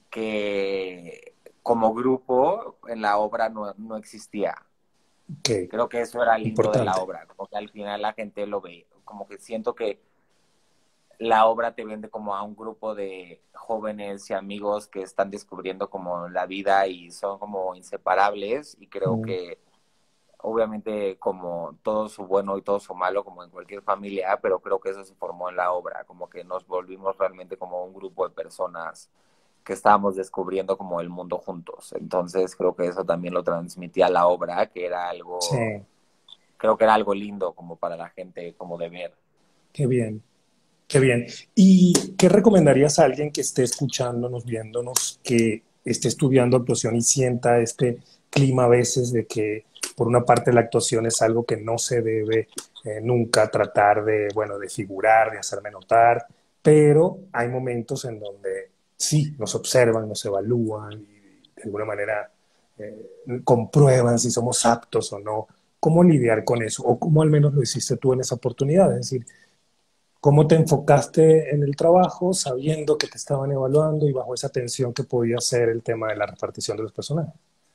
que como grupo en la obra no, no existía. Ok, Creo que eso era lindo de la importante. obra, como que al final la gente lo ve, como que siento que la obra te vende como a un grupo de jóvenes y amigos que están descubriendo como la vida y son como inseparables, y creo Mm. que obviamente como todo su bueno y todo su malo como en cualquier familia, pero creo que eso se formó en la obra, como que nos volvimos realmente como un grupo de personas que estábamos descubriendo como el mundo juntos. Entonces creo que eso también lo transmitía la obra, que era Sí, algo, creo que era algo lindo como para la gente como de ver. qué bien. Qué bien. ¿Y qué recomendarías a alguien que esté escuchándonos, viéndonos, que esté estudiando actuación y sienta este clima a veces de que por una parte la actuación es algo que no se debe eh, nunca tratar de, bueno, de figurar, de hacerme notar, pero hay momentos en donde sí, nos observan, nos evalúan y de alguna manera eh, comprueban si somos aptos o no? ¿Cómo lidiar con eso? ¿O cómo al menos lo hiciste tú en esa oportunidad? Es decir, cómo te enfocaste en el trabajo sabiendo que te estaban evaluando y bajo esa tensión que podía ser el tema de la repartición de los personajes.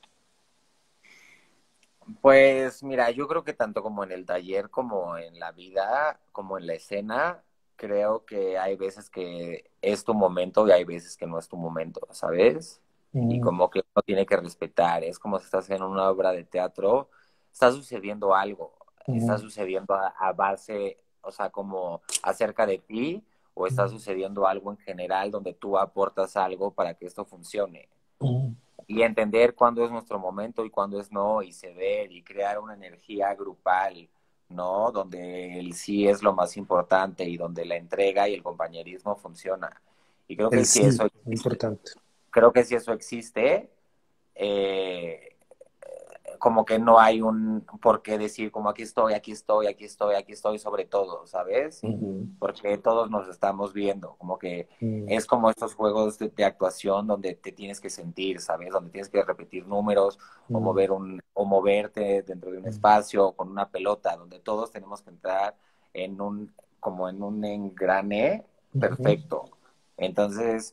Pues mira, yo creo que tanto como en el taller, como en la vida, como en la escena, creo que hay veces que es tu momento y hay veces que no es tu momento, ¿sabes? Y Mm, como que uno tiene que respetar, es como si estás en una obra de teatro, está sucediendo algo, está mm, sucediendo a, a base, o sea, como acerca de ti, o está mm, sucediendo algo en general donde tú aportas algo para que esto funcione, mm, y entender cuándo es nuestro momento y cuándo es no, y ceder y crear una energía grupal, ¿no? Donde el sí es lo más importante y donde la entrega y el compañerismo funciona. Y creo el que si eso sí, existe, importante. creo que si eso existe, eh, como que no hay un por qué decir como aquí estoy, aquí estoy, aquí estoy, aquí estoy sobre todo, ¿sabes? Ujú, Porque todos nos estamos viendo, como que mm, es como estos juegos de, de actuación donde te tienes que sentir, ¿sabes? Donde tienes que repetir números o mm, mover un o moverte dentro de un mm, espacio o con una pelota, donde todos tenemos que entrar en un como en un engrane ujú. perfecto. Entonces,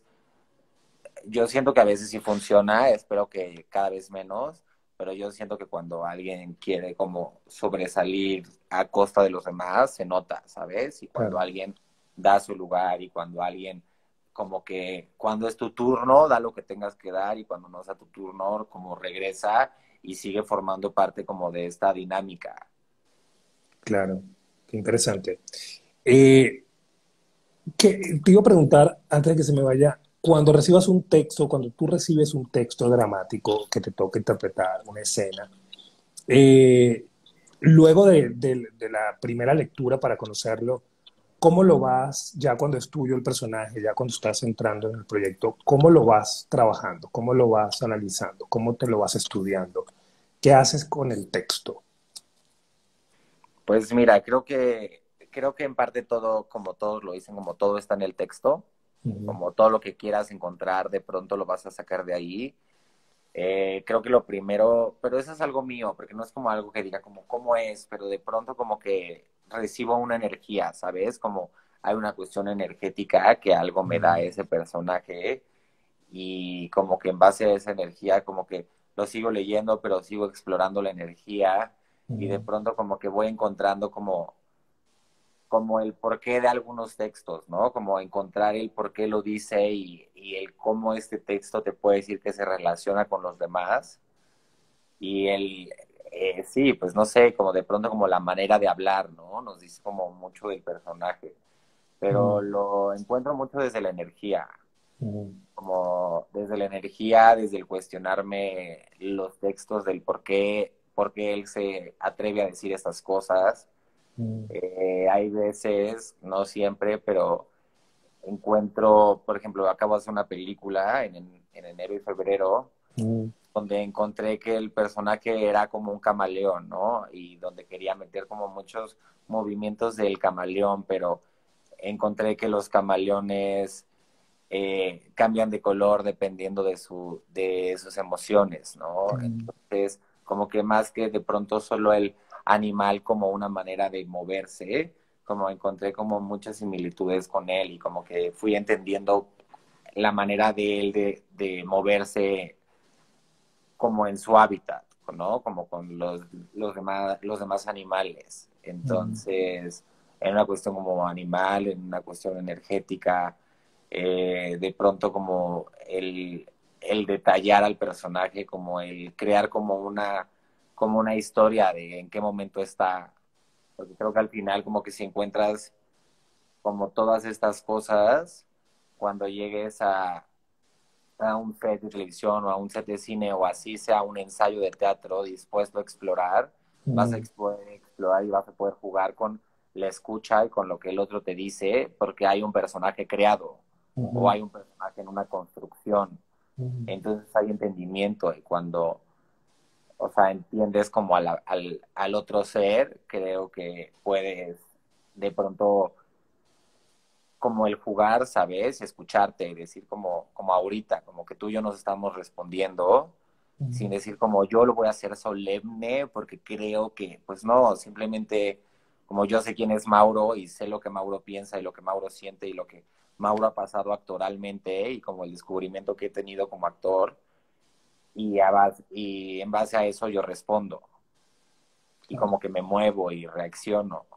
yo siento que a veces sí funciona, espero que cada vez menos, pero yo siento que cuando alguien quiere como sobresalir a costa de los demás, se nota, ¿sabes? Y cuando Claro. alguien da su lugar y cuando alguien como que cuando es tu turno, da lo que tengas que dar, y cuando no es a tu turno, como regresa y sigue formando parte como de esta dinámica. Claro, qué interesante. Eh, que, te iba a preguntar, antes de que se me vaya, cuando recibas un texto, cuando tú recibes un texto dramático que te toca interpretar una escena, eh, luego de, de- de la primera lectura para conocerlo, ¿cómo lo vas, ya cuando es tuyo el personaje, ya cuando estás entrando en el proyecto, cómo lo vas trabajando, cómo lo vas analizando, cómo te lo vas estudiando? ¿Qué haces con el texto? Pues mira, creo que creo que en parte todo, como todos lo dicen, como todo está en el texto, Ujú, como todo lo que quieras encontrar, de pronto lo vas a sacar de ahí. Eh, creo que lo primero, pero eso es algo mío, porque no es como algo que diga como cómo es, pero de pronto como que recibo una energía, ¿sabes? Como hay una cuestión energética que algo me da ujú, ese personaje, y como que en base a esa energía como que lo sigo leyendo, pero sigo explorando la energía y de ujú, pronto como que voy encontrando como, como el porqué de algunos textos, ¿no? Como encontrar el por qué lo dice y, y el cómo este texto te puede decir que se relaciona con los demás. Y el, eh, sí, pues no sé, como de pronto como la manera de hablar, ¿no? Nos dice como mucho del personaje, pero ujú, lo encuentro mucho desde la energía, ujú, como desde la energía, desde el cuestionarme los textos del por qué, por qué él se atreve a decir estas cosas. ujú, Eh, hay veces, no siempre, pero encuentro, por ejemplo, acabo de hacer una película en, en enero y febrero ujú, donde encontré que el personaje era como un camaleón, ¿no? Y donde quería meter como muchos movimientos del camaleón, pero encontré que los camaleones eh, cambian de color dependiendo de, su, de sus emociones, ¿no? ujú. Entonces, como que más que de pronto solo el animal como una manera de moverse, como encontré como muchas similitudes con él y como que fui entendiendo la manera de él de, de moverse como en su hábitat, ¿no? Como con los, los, demás, los demás animales. Ujú. Entonces, en una cuestión como animal, en una cuestión energética, eh, de pronto como el, el detallar al personaje, como el crear como una, como una historia de en qué momento está. Porque creo que al final como que si encuentras como todas estas cosas, cuando llegues a, a un set de televisión o a un set de cine o así sea un ensayo de teatro dispuesto a explorar, vas a Mm, poder explorar y vas a poder jugar con la escucha y con lo que el otro te dice porque hay un personaje creado o ujú, hay un personaje en una construcción. ujú. Entonces hay entendimiento y cuando, o sea, entiendes como al, al, al otro ser, creo que puedes de pronto como el jugar, ¿sabes? Escucharte y decir como, como ahorita, como que tú y yo nos estamos respondiendo, sin Ujú. decir como yo lo voy a hacer solemne, porque creo que, pues no, simplemente como yo sé quién es Mauro y sé lo que Mauro piensa y lo que Mauro siente y lo que Mauro ha pasado actoralmente y como el descubrimiento que he tenido como actor y, a base, y en base a eso yo respondo y Claro. como que me muevo y reacciono.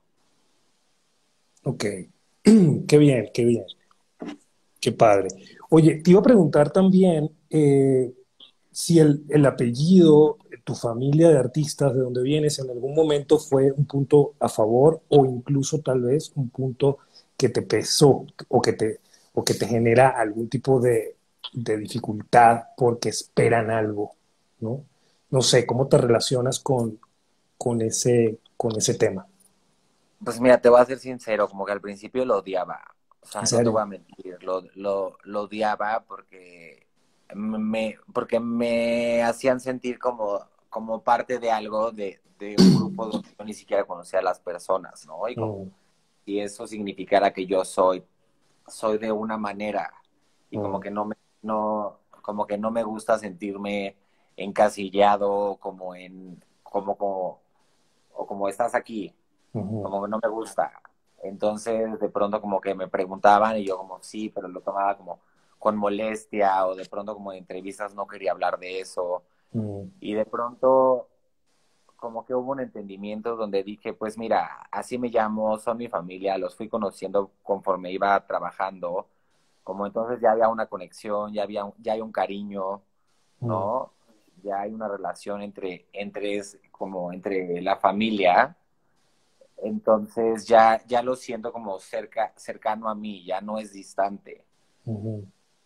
Ok, qué bien, qué bien, qué padre. Oye, te iba a preguntar también eh, si el, el apellido, tu familia de artistas, de donde vienes, en algún momento fue un punto a favor o incluso tal vez un punto que te pesó o que te, o que te genera algún tipo de, de dificultad porque esperan algo, ¿no? No sé, ¿cómo te relacionas con, con ese, con ese tema? Pues mira, te voy a ser sincero, como que al principio lo odiaba. O ¿En sea, no te voy serio? a mentir, lo, lo, lo odiaba porque me, porque me hacían sentir como, como parte de algo, de, de un grupo donde yo ni siquiera conocía a las personas, ¿no? Y como Mm, si eso significara que yo soy, soy de una manera y como mm, que no me, no, como que no me gusta sentirme encasillado como en, como, como, o como estás aquí, ujú, como que no me gusta. Entonces, de pronto como que me preguntaban y yo como sí, pero lo tomaba como con molestia o de pronto como en entrevistas no quería hablar de eso. mm, Y de pronto como que hubo un entendimiento donde dije, pues mira, así me llamo, son mi familia, los fui conociendo conforme iba trabajando, como entonces ya había una conexión, ya había, ya hay un cariño, mm, ¿no? Ya hay una relación entre, entre, como entre la familia, entonces ya, ya lo siento como cerca, cercano a mí, ya no es distante. ujú.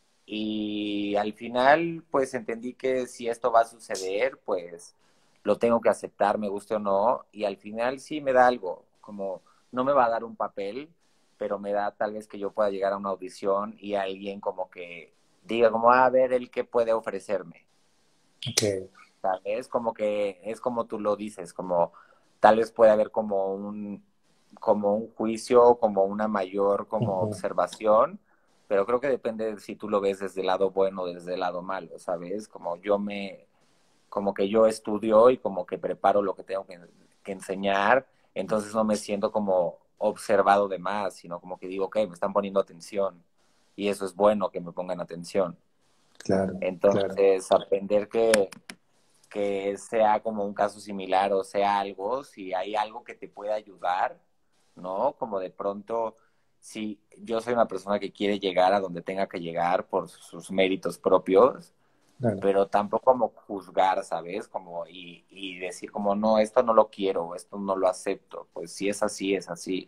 Y al final, pues entendí que si esto va a suceder, pues lo tengo que aceptar, me guste o no. Y al final sí me da algo, como no me va a dar un papel, pero me da tal vez que yo pueda llegar a una audición y alguien como que diga como, "Ah, a ver, él qué puede ofrecerme". Ok. ¿Sabes? Como que es como tú lo dices, como tal vez puede haber como un, como un juicio, como una mayor como Ujú, observación, pero creo que depende de si tú lo ves desde el lado bueno o desde el lado malo, ¿sabes? Como yo me, como que yo estudio y como que preparo lo que tengo que, que enseñar, entonces no me siento como observado de más, sino como que digo, ok, me están poniendo atención y eso es bueno que me pongan atención. claro, claro. Entonces, aprender que que sea como un caso similar o sea algo, si hay algo que te pueda ayudar, ¿no? Como de pronto, si yo soy una persona que quiere llegar a donde tenga que llegar por sus méritos propios, Claro, pero tampoco como juzgar, ¿sabes? Como y, y decir como, no, esto no lo quiero, esto no lo acepto. Pues si es así, es así.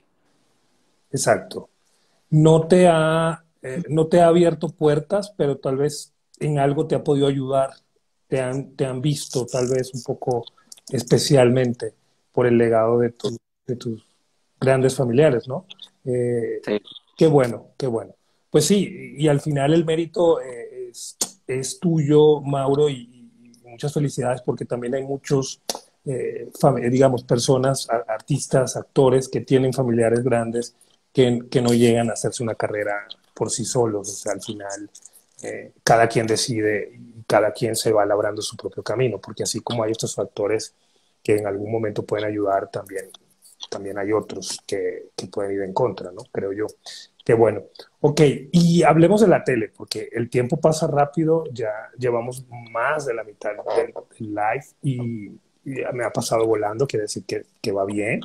exacto. No te ha, eh, no te ha abierto puertas, pero tal vez en algo te ha podido ayudar. Te han, te han visto tal vez un poco especialmente por el legado de, tu- de tus grandes familiares, ¿no? Eh, Sí. qué bueno, qué bueno. Pues sí, y al final el mérito eh, es, es tuyo, Mauro, y, y muchas felicidades porque también hay muchos, eh, fam- digamos, personas, a- artistas, actores que tienen familiares grandes que, que no llegan a hacerse una carrera por sí solos. O sea, al final eh, cada quien decide y cada quien se va labrando su propio camino, porque así como hay estos factores que en algún momento pueden ayudar, también, también hay otros que, que pueden ir en contra, ¿no? Creo yo. Qué bueno. Ok, y hablemos de la tele, porque el tiempo pasa rápido, ya llevamos más de la mitad del, del live y, y me ha pasado volando, quiere decir que, que va bien.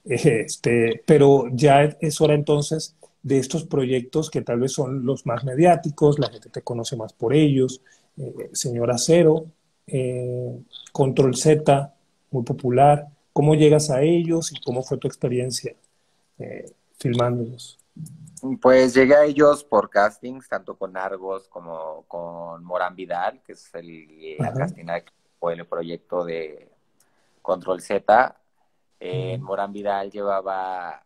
Este, pero ya es hora entonces de estos proyectos que tal vez son los más mediáticos, la gente te conoce más por ellos. Eh, Señora Cero, eh, Control Z, muy popular. ¿Cómo llegas a ellos y cómo fue tu experiencia eh, filmándolos? Pues llegué a ellos por castings, tanto con Argos como con Morán Vidal, que es el, la Ajá. castina que fue el proyecto de Control Z. En Mm. Morán Vidal llevaba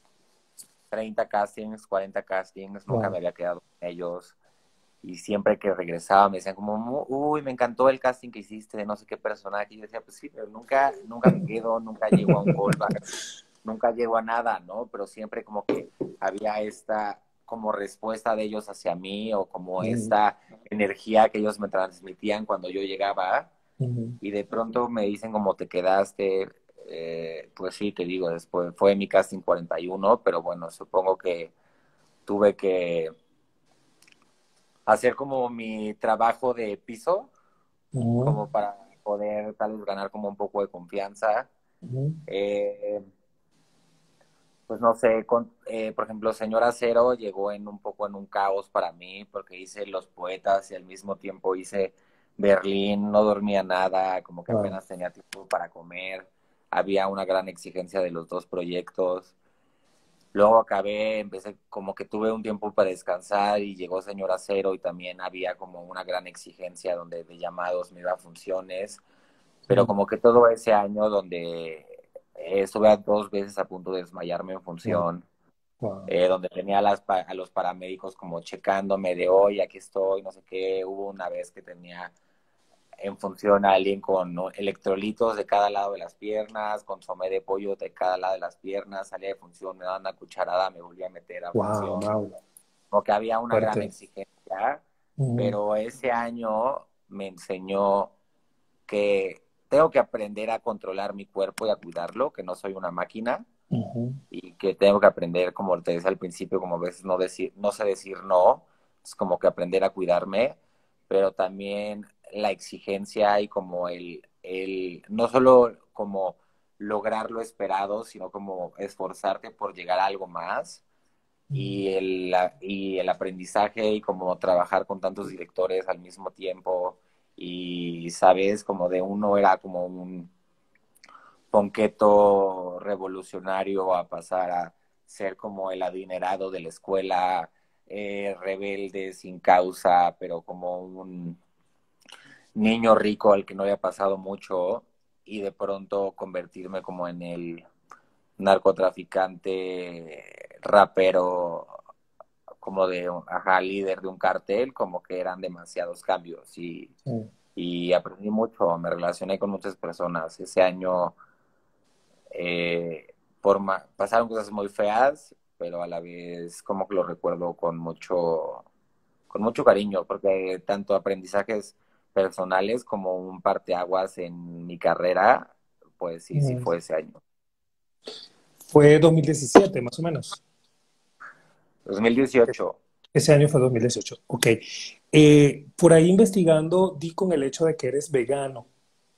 treinta castings, cuarenta castings, nunca me Wow. había quedado con ellos. Y siempre que regresaba me decían como, uy, me encantó el casting que hiciste de no sé qué personaje. Y yo decía, pues sí, pero nunca, nunca me quedo, nunca llego a un callback, nunca llego a nada, ¿no? Pero siempre como que había esta como respuesta de ellos hacia mí o como Mm, esta energía que ellos me transmitían cuando yo llegaba mm, y de pronto me dicen como te quedaste, eh, pues sí, te digo, después fue mi casting cuarenta y uno, pero bueno, supongo que tuve que hacer como mi trabajo de piso, mm, como para poder tal vez ganar como un poco de confianza. mm. Eh, pues no sé, con, eh, por ejemplo, Señora Cero llegó en un poco en un caos para mí, porque hice Los Poetas y al mismo tiempo hice Berlín, no dormía nada, como que Wow. apenas tenía tiempo para comer, había una gran exigencia de los dos proyectos. Luego acabé, empecé como que tuve un tiempo para descansar y llegó Señora Cero y también había como una gran exigencia donde de llamados me iba a funciones, pero Mm, como que todo ese año donde eh, estuve a dos veces a punto de desmayarme en wow. función, Wow. eh, donde tenía a, las, a los paramédicos como checándome de hoy, aquí estoy, no sé qué, hubo una vez que tenía en función a alguien con, ¿no?, electrolitos de cada lado de las piernas, consomé de pollo de cada lado de las piernas, salía de función, me daban una cucharada, me volvía a meter a Wow, función, Mauro. como que había una gran Fuerte. exigencia, Mm, pero ese año me enseñó que tengo que aprender a controlar mi cuerpo y a cuidarlo, que no soy una máquina ujú, y que tengo que aprender, como te decía al principio, como a veces no decir, no sé decir no, es como que aprender a cuidarme, pero también la exigencia y como el, el no solo como lograr lo esperado, sino como esforzarte por llegar a algo más mm, y el, la- y el aprendizaje y como trabajar con tantos directores al mismo tiempo y, sabes, como de uno era como un ponqueto revolucionario a pasar a ser como el adinerado de la escuela, eh, rebelde sin causa, pero como un niño rico al que no había pasado mucho y de pronto convertirme como en el narcotraficante rapero como de, ajá, líder de un cartel, como que eran demasiados cambios y, sí. y aprendí mucho, me relacioné con muchas personas. Ese año eh, por ma pasaron cosas muy feas, pero a la vez como que lo recuerdo con mucho, con mucho cariño, porque tanto aprendizajes personales como un parteaguas en mi carrera, pues sí, sí Mm. fue ese año. Fue dos mil diecisiete, más o menos. dos mil dieciocho. Ese año fue dos mil dieciocho. Ok. Eh, por ahí investigando, di con el hecho de que eres vegano.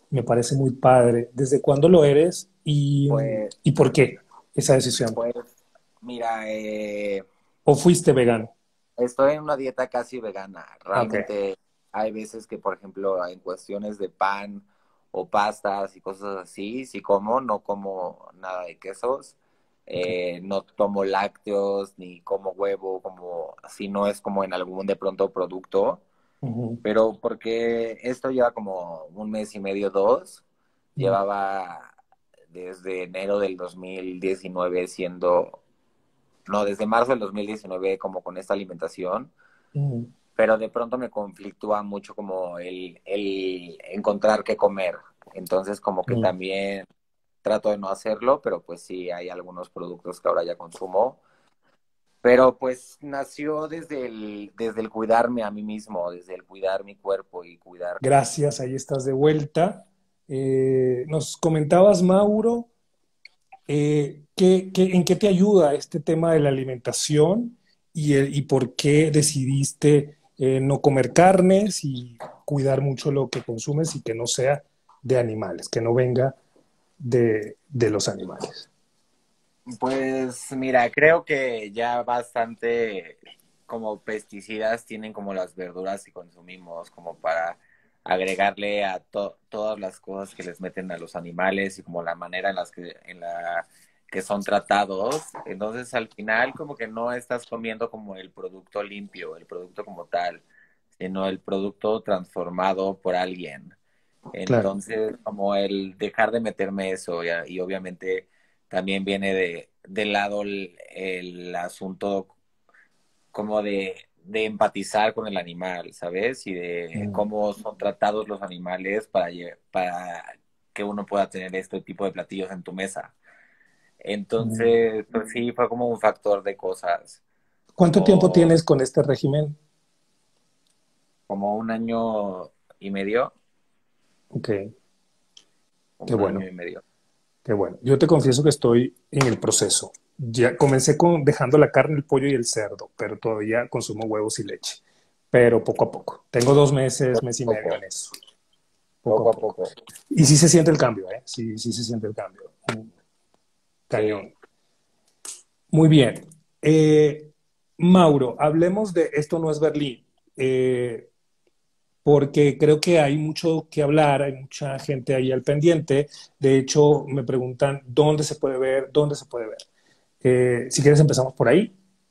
Me parece muy padre. ¿Desde cuándo lo eres y, Pues, y por qué esa decisión? pues, mira, eh, ¿O fuiste vegano? estoy en una dieta casi vegana. Ah, ok. Realmente hay veces que, por ejemplo, en cuestiones de pan o pastas y cosas así, sí como, no como nada de quesos. Ok. Eh, no tomo lácteos ni como huevo, como si no es como en algún de pronto producto. Ujú, Pero porque esto lleva como un mes y medio, dos. ujú, Llevaba desde enero del dos mil diecinueve siendo, no, desde marzo del dos mil diecinueve como con esta alimentación, ujú, pero de pronto me conflictúa mucho como el, el encontrar qué comer. Entonces como que ujú. también trato de no hacerlo, pero pues sí hay algunos productos que ahora ya consumo. Pero pues nació desde el, desde el cuidarme a mí mismo, desde el cuidar mi cuerpo y cuidar. Gracias, ahí estás de vuelta. Eh, nos comentabas, Mauro, eh, ¿qué- qué- en qué te ayuda este tema de la alimentación y, el- y por qué decidiste eh, no comer carnes y cuidar mucho lo que consumes y que no sea de animales, que no venga de, de los animales? Pues mira, creo que ya bastante como pesticidas tienen como las verduras que consumimos, como para agregarle a to- todas las cosas que les meten a los animales y como la manera en las que en la que son tratados. Entonces al final como que no estás comiendo como el producto limpio, el producto como tal, sino el producto transformado por alguien. Claro. Entonces, como el dejar de meterme eso y, y obviamente también viene de, del lado el, el asunto como de, de empatizar con el animal, ¿sabes? Y de Mm, cómo son tratados los animales para, lle- para que uno pueda tener este tipo de platillos en tu mesa. mm. Entonces, pues sí, fue como un factor de cosas, ¿Cuánto tiempo como, tienes con este régimen? como un año y medio, Ok, qué como un año bueno. y medio. Qué bueno. Yo te confieso que estoy en el proceso. Ya comencé con dejando la carne, el pollo y el cerdo, pero todavía consumo huevos y leche. Pero poco a poco. Tengo dos meses, mes y medio Poco, en eso. Poco a poco a poco. poco. Y sí se siente el cambio, ¿eh? Sí, sí se siente el cambio. Mm, Sí. Cañón. Muy bien. Eh, Mauro, hablemos de Esto no es Berlín. Eh, porque creo que hay mucho que hablar, hay mucha gente ahí al pendiente. De hecho, me preguntan dónde se puede ver, dónde se puede ver. Eh, si quieres, empezamos por ahí.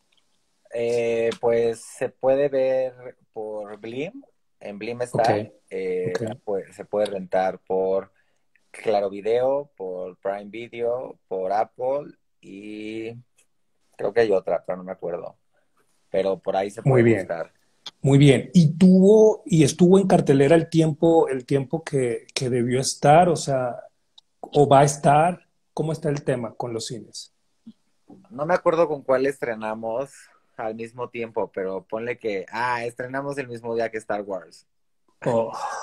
Eh, pues se puede ver por Blim, en Blim Ok, está, eh, ok. la puede- se puede rentar por Claro Video, por Prime Video, por Apple y creo que hay otra, pero no me acuerdo. Pero por ahí se Muy puede bien, buscar. muy bien. ¿Y tuvo y estuvo en cartelera el tiempo, el tiempo que, que debió estar? O sea, ¿o va a estar? ¿Cómo está el tema con los cines? No me acuerdo con cuál estrenamos al mismo tiempo, pero ponle que, ah, estrenamos el mismo día que Star Wars. Oh,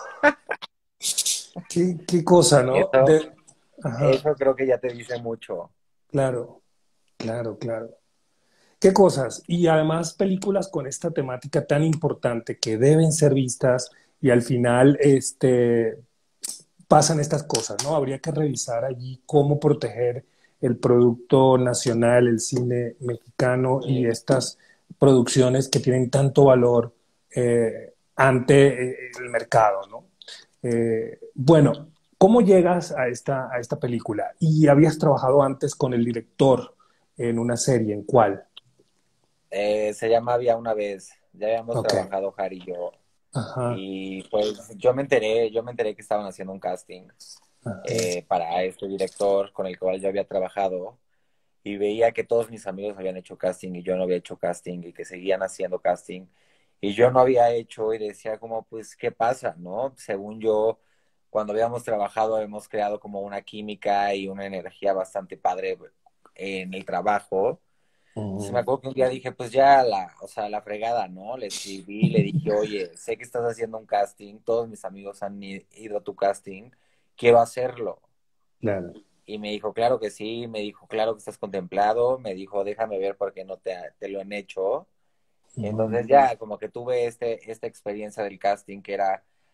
qué, qué cosa, ¿no? Eso, De, ajá, eso creo que ya te dice mucho. claro, claro, claro. ¿Qué cosas? Y además películas con esta temática tan importante que deben ser vistas y al final este, pasan estas cosas, ¿no? Habría que revisar allí cómo proteger el producto nacional, el cine mexicano y Sí. estas producciones que tienen tanto valor eh, ante eh, el mercado, ¿no? Eh, bueno, ¿cómo llegas a esta, a esta película? ¿Y habías trabajado antes con el director en una serie? ¿En cuál? Eh, se llama Había una vez, ya habíamos Ok. trabajado Jari y yo, Ajá, y pues yo me enteré, yo me enteré que estaban haciendo un casting ajá. eh, para este director con el cual yo había trabajado, y veía que todos mis amigos habían hecho casting y yo no había hecho casting y que seguían haciendo casting y yo no había hecho y decía como pues qué pasa, ¿no? Según yo, cuando habíamos trabajado hemos creado como una química y una energía bastante padre en el trabajo. Entonces me Ujú, acuerdo que un día dije, pues ya la, o sea, la fregada, ¿no? Le escribí, le dije, oye, sé que estás haciendo un casting, todos mis amigos han i- ido a tu casting, quiero hacerlo. claro. Y me dijo, claro que sí, me dijo, claro que estás contemplado, me dijo, déjame ver por qué no te, te lo han hecho. Ujú, Entonces ya, como que tuve este, esta experiencia del casting que era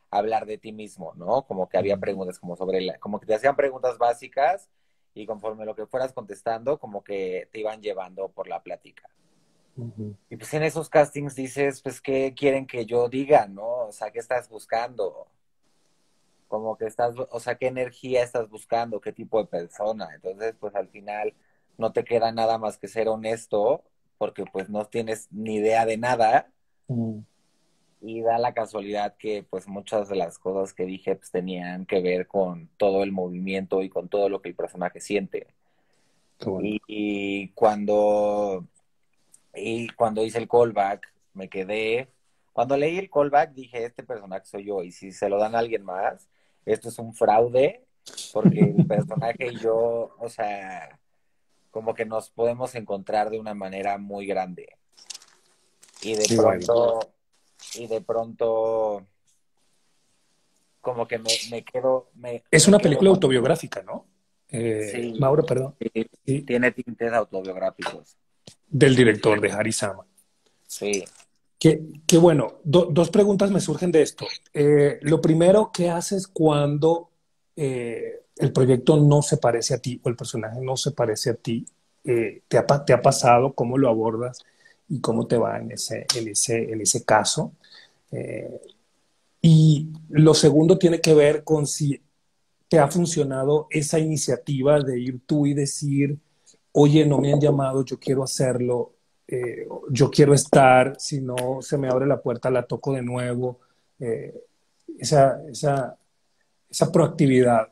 hablar de ti mismo, ¿no? Como que había Ujú. preguntas como sobre la, como que te hacían preguntas básicas y conforme lo que fueras contestando, como que te iban llevando por la plática. Ujú. Y pues en esos castings dices, pues, ¿qué quieren que yo diga, no? O sea, ¿qué estás buscando? Como que estás, o sea, ¿qué energía estás buscando? ¿Qué tipo de persona? Entonces, pues al final no te queda nada más que ser honesto, porque pues no tienes ni idea de nada. Ujú. Y da la casualidad que pues muchas de las cosas que dije pues tenían que ver con todo el movimiento y con todo lo que el personaje siente. Qué bueno. Y, y cuando, y cuando hice el callback, me quedé, cuando leí el callback dije, este personaje soy yo, y si se lo dan a alguien más, esto es un fraude, porque el personaje y yo, o sea, como que nos podemos encontrar de una manera muy grande. Y de Qué bueno. pronto, y de pronto como que me, me quedo, me, Es me una quedo película con, autobiográfica, ¿no? Eh, sí, Mauro, perdón. sí, Sí, tiene tintes autobiográficos, del director de Harisama. sí. Qué, qué bueno. Do- dos preguntas me surgen de esto. Eh, lo primero, ¿qué haces cuando eh, el proyecto no se parece a ti o el personaje no se parece a ti? Eh, ¿te ha, pa- te ha pasado? ¿Cómo lo abordas? ¿Y cómo te va en ese, en ese, en ese caso? Eh, y lo segundo tiene que ver con si te ha funcionado esa iniciativa de ir tú y decir, oye, no me han llamado, yo quiero hacerlo, eh, yo quiero estar, si no se me abre la puerta, la toco de nuevo. Eh, esa, esa, esa proactividad.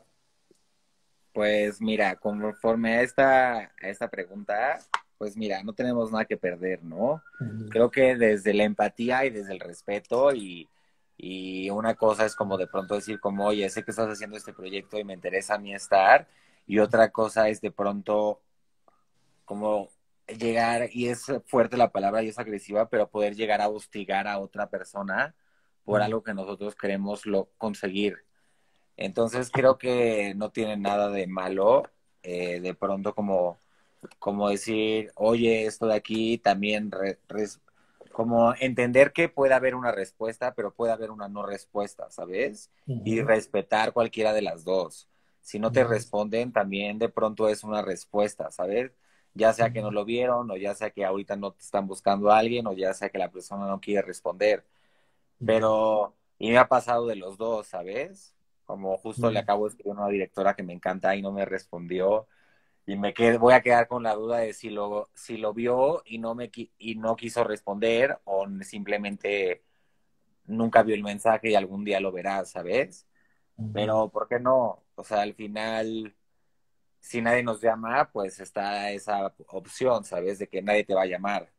Pues mira, conforme a esta, a esta pregunta, pues mira, no tenemos nada que perder, ¿no? Ujú. Creo que desde la empatía y desde el respeto y, y una cosa es como de pronto decir como, oye, sé que estás haciendo este proyecto y me interesa a mí estar, y otra cosa es de pronto como llegar, y es fuerte la palabra y es agresiva, pero poder llegar a hostigar a otra persona por algo que nosotros queremos lo, conseguir. Entonces creo que no tiene nada de malo, eh, de pronto como, como decir, oye, esto de aquí también, re, res, como entender que puede haber una respuesta, pero puede haber una no respuesta, ¿sabes? Y Ujú. respetar cualquiera de las dos. Si no te Ujú. responden, también de pronto es una respuesta, ¿sabes? Ya sea que no Ujú. lo vieron, o ya sea que ahorita no te están buscando a alguien, o ya sea que la persona no quiere responder. Ujú. Pero, y me ha pasado de los dos, ¿sabes? Como justo le Ujú. acabo de escribir a una directora que me encanta y no me respondió. Y me qued, voy a quedar con la duda de si lo, si lo vio y no, me, y no quiso responder o simplemente nunca vio el mensaje y algún día lo verá, ¿sabes? Ujú. Pero, ¿por qué no? O sea, al final, si nadie nos llama, pues está esa opción, ¿sabes? De que nadie te va a llamar.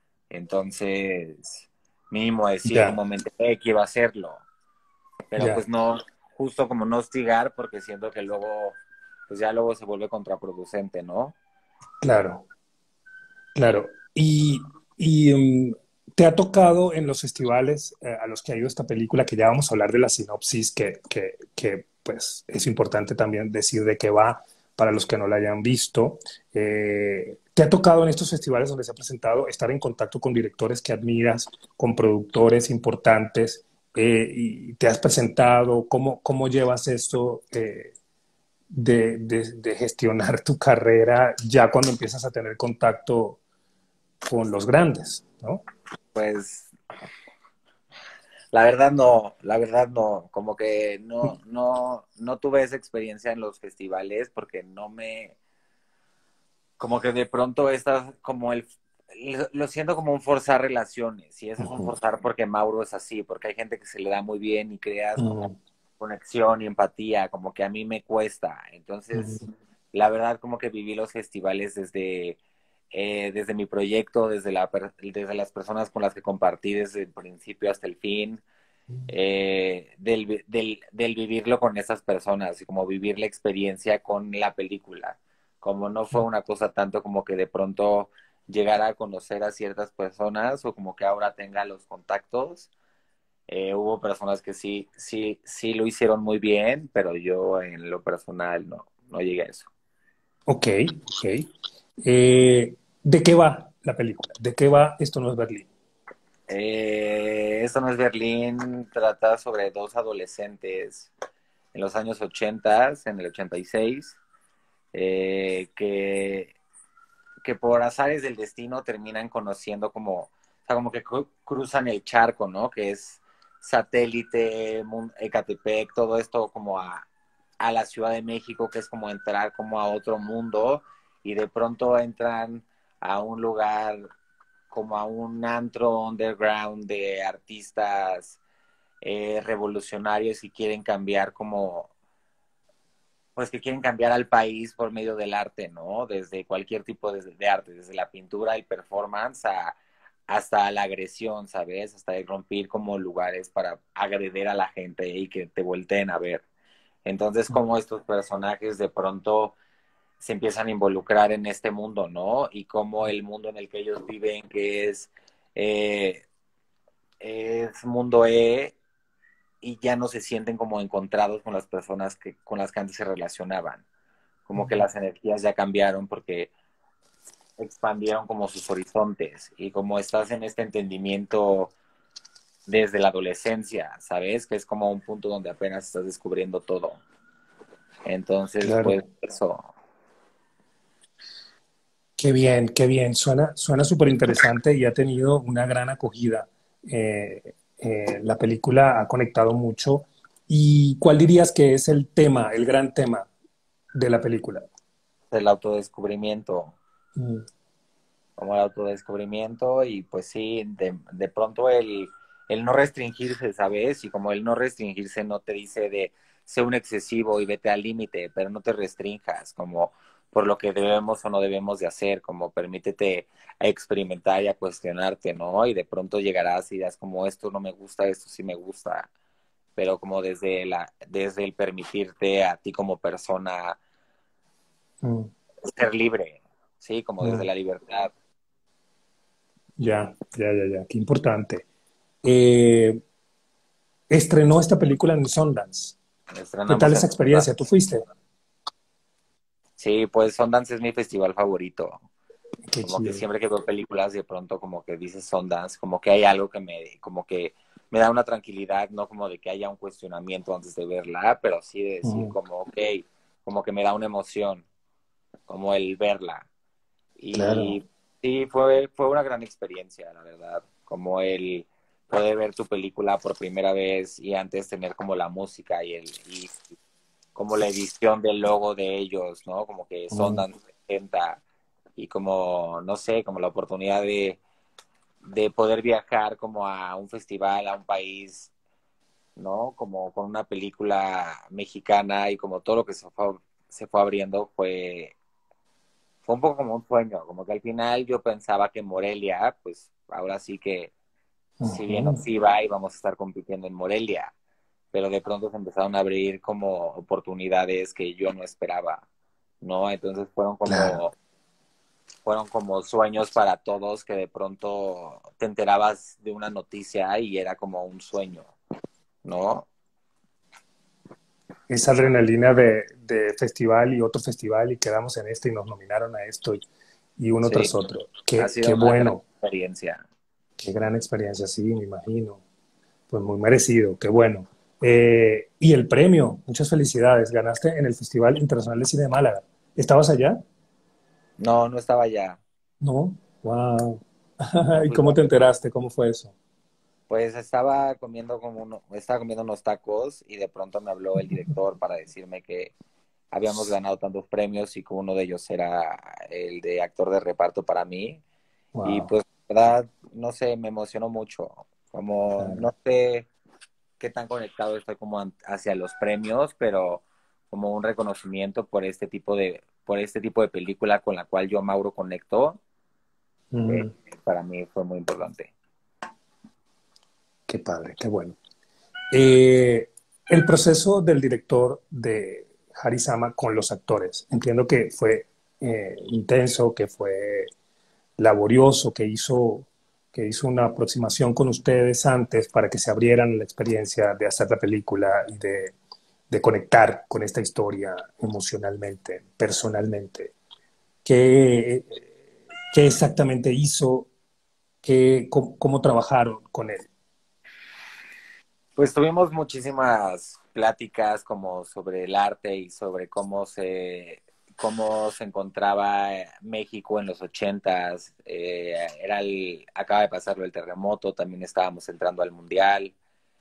Entonces, mínimo decir Ya, como me enteré que iba a hacerlo. Pero ya, pues no, justo como no hostigar, porque siento que luego, pues ya luego se vuelve contraproducente, ¿no? claro, claro. Y, y mm, te ha tocado en los festivales eh, a los que ha ido esta película, que ya vamos a hablar de la sinopsis, que, que, que, pues es importante también decir de qué va para los que no la hayan visto. Eh, ¿te ha tocado en estos festivales donde se ha presentado estar en contacto con directores que admiras, con productores importantes, eh, y te has presentado? ¿Cómo, cómo llevas esto? Eh, de, de, de gestionar tu carrera ya cuando empiezas a tener contacto con los grandes, ¿no? Pues la verdad no, la verdad no, como que no, no, no tuve esa experiencia en los festivales porque no me, como que de pronto estás como el, lo siento como un forzar relaciones y eso es un Ujú. forzar porque Mauro es así, porque hay gente que se le da muy bien y creas como Ujú. conexión y empatía, como que a mí me cuesta. Entonces, Ujú. la verdad como que viví los festivales desde, eh, desde mi proyecto, desde, la, desde las personas con las que compartí desde el principio hasta el fin, eh, del, del, del vivirlo con esas personas y como vivir la experiencia con la película. Como no fue una cosa tanto como que de pronto llegara a conocer a ciertas personas o como que ahora tenga los contactos. Eh, hubo personas que sí, sí, sí lo hicieron muy bien, pero yo en lo personal no, no llegué a eso. Ok, ok. Eh, ¿de qué va la película? ¿De qué va Esto no es Berlín? Eh, esto no es Berlín, trata sobre dos adolescentes en los años ochenta, en el ochenta y seis, eh, que, que por azares del destino terminan conociendo como, o sea, como que cru- cruzan el charco, ¿no? Que es Satélite, Mun- Ecatepec, todo esto como a, a la Ciudad de México, que es como entrar como a otro mundo, y de pronto entran a un lugar como a un antro underground de artistas eh, revolucionarios y quieren cambiar como, pues que quieren cambiar al país por medio del arte, ¿no? Desde cualquier tipo de, de arte, desde la pintura, el performance, a, hasta la agresión, ¿sabes? Hasta irrumpir como lugares para agredir a la gente y que te volteen a ver. Entonces, como estos personajes de pronto se empiezan a involucrar en este mundo, ¿no? Y como el mundo en el que ellos viven, que es, eh, es mundo E, y ya no se sienten como encontrados con las personas que, con las que antes se relacionaban. Como que las energías ya cambiaron porque expandieron como sus horizontes y como estás en este entendimiento desde la adolescencia, ¿sabes? Que es como un punto donde apenas estás descubriendo todo. Entonces, Claro. pues eso. Qué bien, qué bien. Suena, suena súper interesante y ha tenido una gran acogida. Eh, eh, la película ha conectado mucho. ¿Y cuál dirías que es el tema, el gran tema de la película? El autodescubrimiento, Mm, como el autodescubrimiento y pues sí, de, de pronto el, el no restringirse, ¿sabes? Y como el no restringirse no te dice de sé un excesivo y vete al límite, pero no te restrinjas, como por lo que debemos o no debemos de hacer, como permítete a experimentar y a cuestionarte, ¿no? Y de pronto llegarás y dirás como esto no me gusta, esto sí me gusta, pero como desde la, desde el permitirte a ti como persona mm, ser libre, ¿sí? Como desde mm. la libertad. Ya, ya, ya, ya. Qué importante. Eh, estrenó esta película en Sundance. ¿Qué tal Estrenamos esa en experiencia? ¿Tú fuiste? Sí, pues Sundance es mi festival favorito. Qué Como que chido. siempre que veo películas, de pronto como que dice Sundance, como que hay algo que me, como que me da una tranquilidad, no como de que haya un cuestionamiento antes de verla, pero sí de decir Ujú, como, ok, como que me da una emoción, como el verla. claro. Y sí, fue, fue una gran experiencia, la verdad, como el poder ver tu película por primera vez y antes tener como la música y el y como la edición del logo de ellos, ¿no? Como que Ujú, Sundance presenta y como, no sé, como la oportunidad de, de poder viajar como a un festival, a un país, ¿no? Como con una película mexicana y como todo lo que se fue, se fue abriendo fue, fue un poco como un sueño, como que al final yo pensaba que Morelia, pues ahora sí que si bien ujú, nos iba íbamos a estar compitiendo en Morelia, pero de pronto se empezaron a abrir como oportunidades que yo no esperaba, ¿no? Entonces fueron claro. como, fueron como sueños para todos que de pronto te enterabas de una noticia y era como un sueño, ¿no? Esa adrenalina de, de festival y otro festival y quedamos en este y nos nominaron a esto y, y uno Sí, tras otro. ha Qué, qué sido una gran bueno, experiencia. qué gran experiencia, sí, me imagino. Pues muy merecido, qué bueno. Eh, y el premio, muchas felicidades. Ganaste en el Festival Internacional de Cine de Málaga. ¿Estabas allá? No, no estaba allá, No. Wow. no ¿Y fui cómo yo. te enteraste? ¿Cómo fue eso? Pues estaba comiendo como uno, estaba comiendo unos tacos y de pronto me habló el director para decirme que habíamos ganado tantos premios y que uno de ellos era el de actor de reparto para mí. Y Wow, pues, la verdad, no sé, me emocionó mucho. Como, claro. no sé qué tan conectado estoy como an- hacia los premios, pero como un reconocimiento por este tipo de, por este tipo de película con la cual yo, Mauro, conecto, eh, Ujú. para mí fue muy importante. Qué padre, qué bueno. Eh, el proceso del director de Harisama con los actores, entiendo que fue eh, intenso, que fue laborioso, que hizo, que hizo una aproximación con ustedes antes para que se abrieran la experiencia de hacer la película y de, de conectar con esta historia emocionalmente, personalmente. ¿Qué, qué exactamente hizo ¿Qué, cómo, cómo trabajaron con él? Pues tuvimos muchísimas pláticas como sobre el arte y sobre cómo se, cómo se encontraba México en los ochentas. Eh, era el, acaba de pasarlo el terremoto, también estábamos entrando al mundial.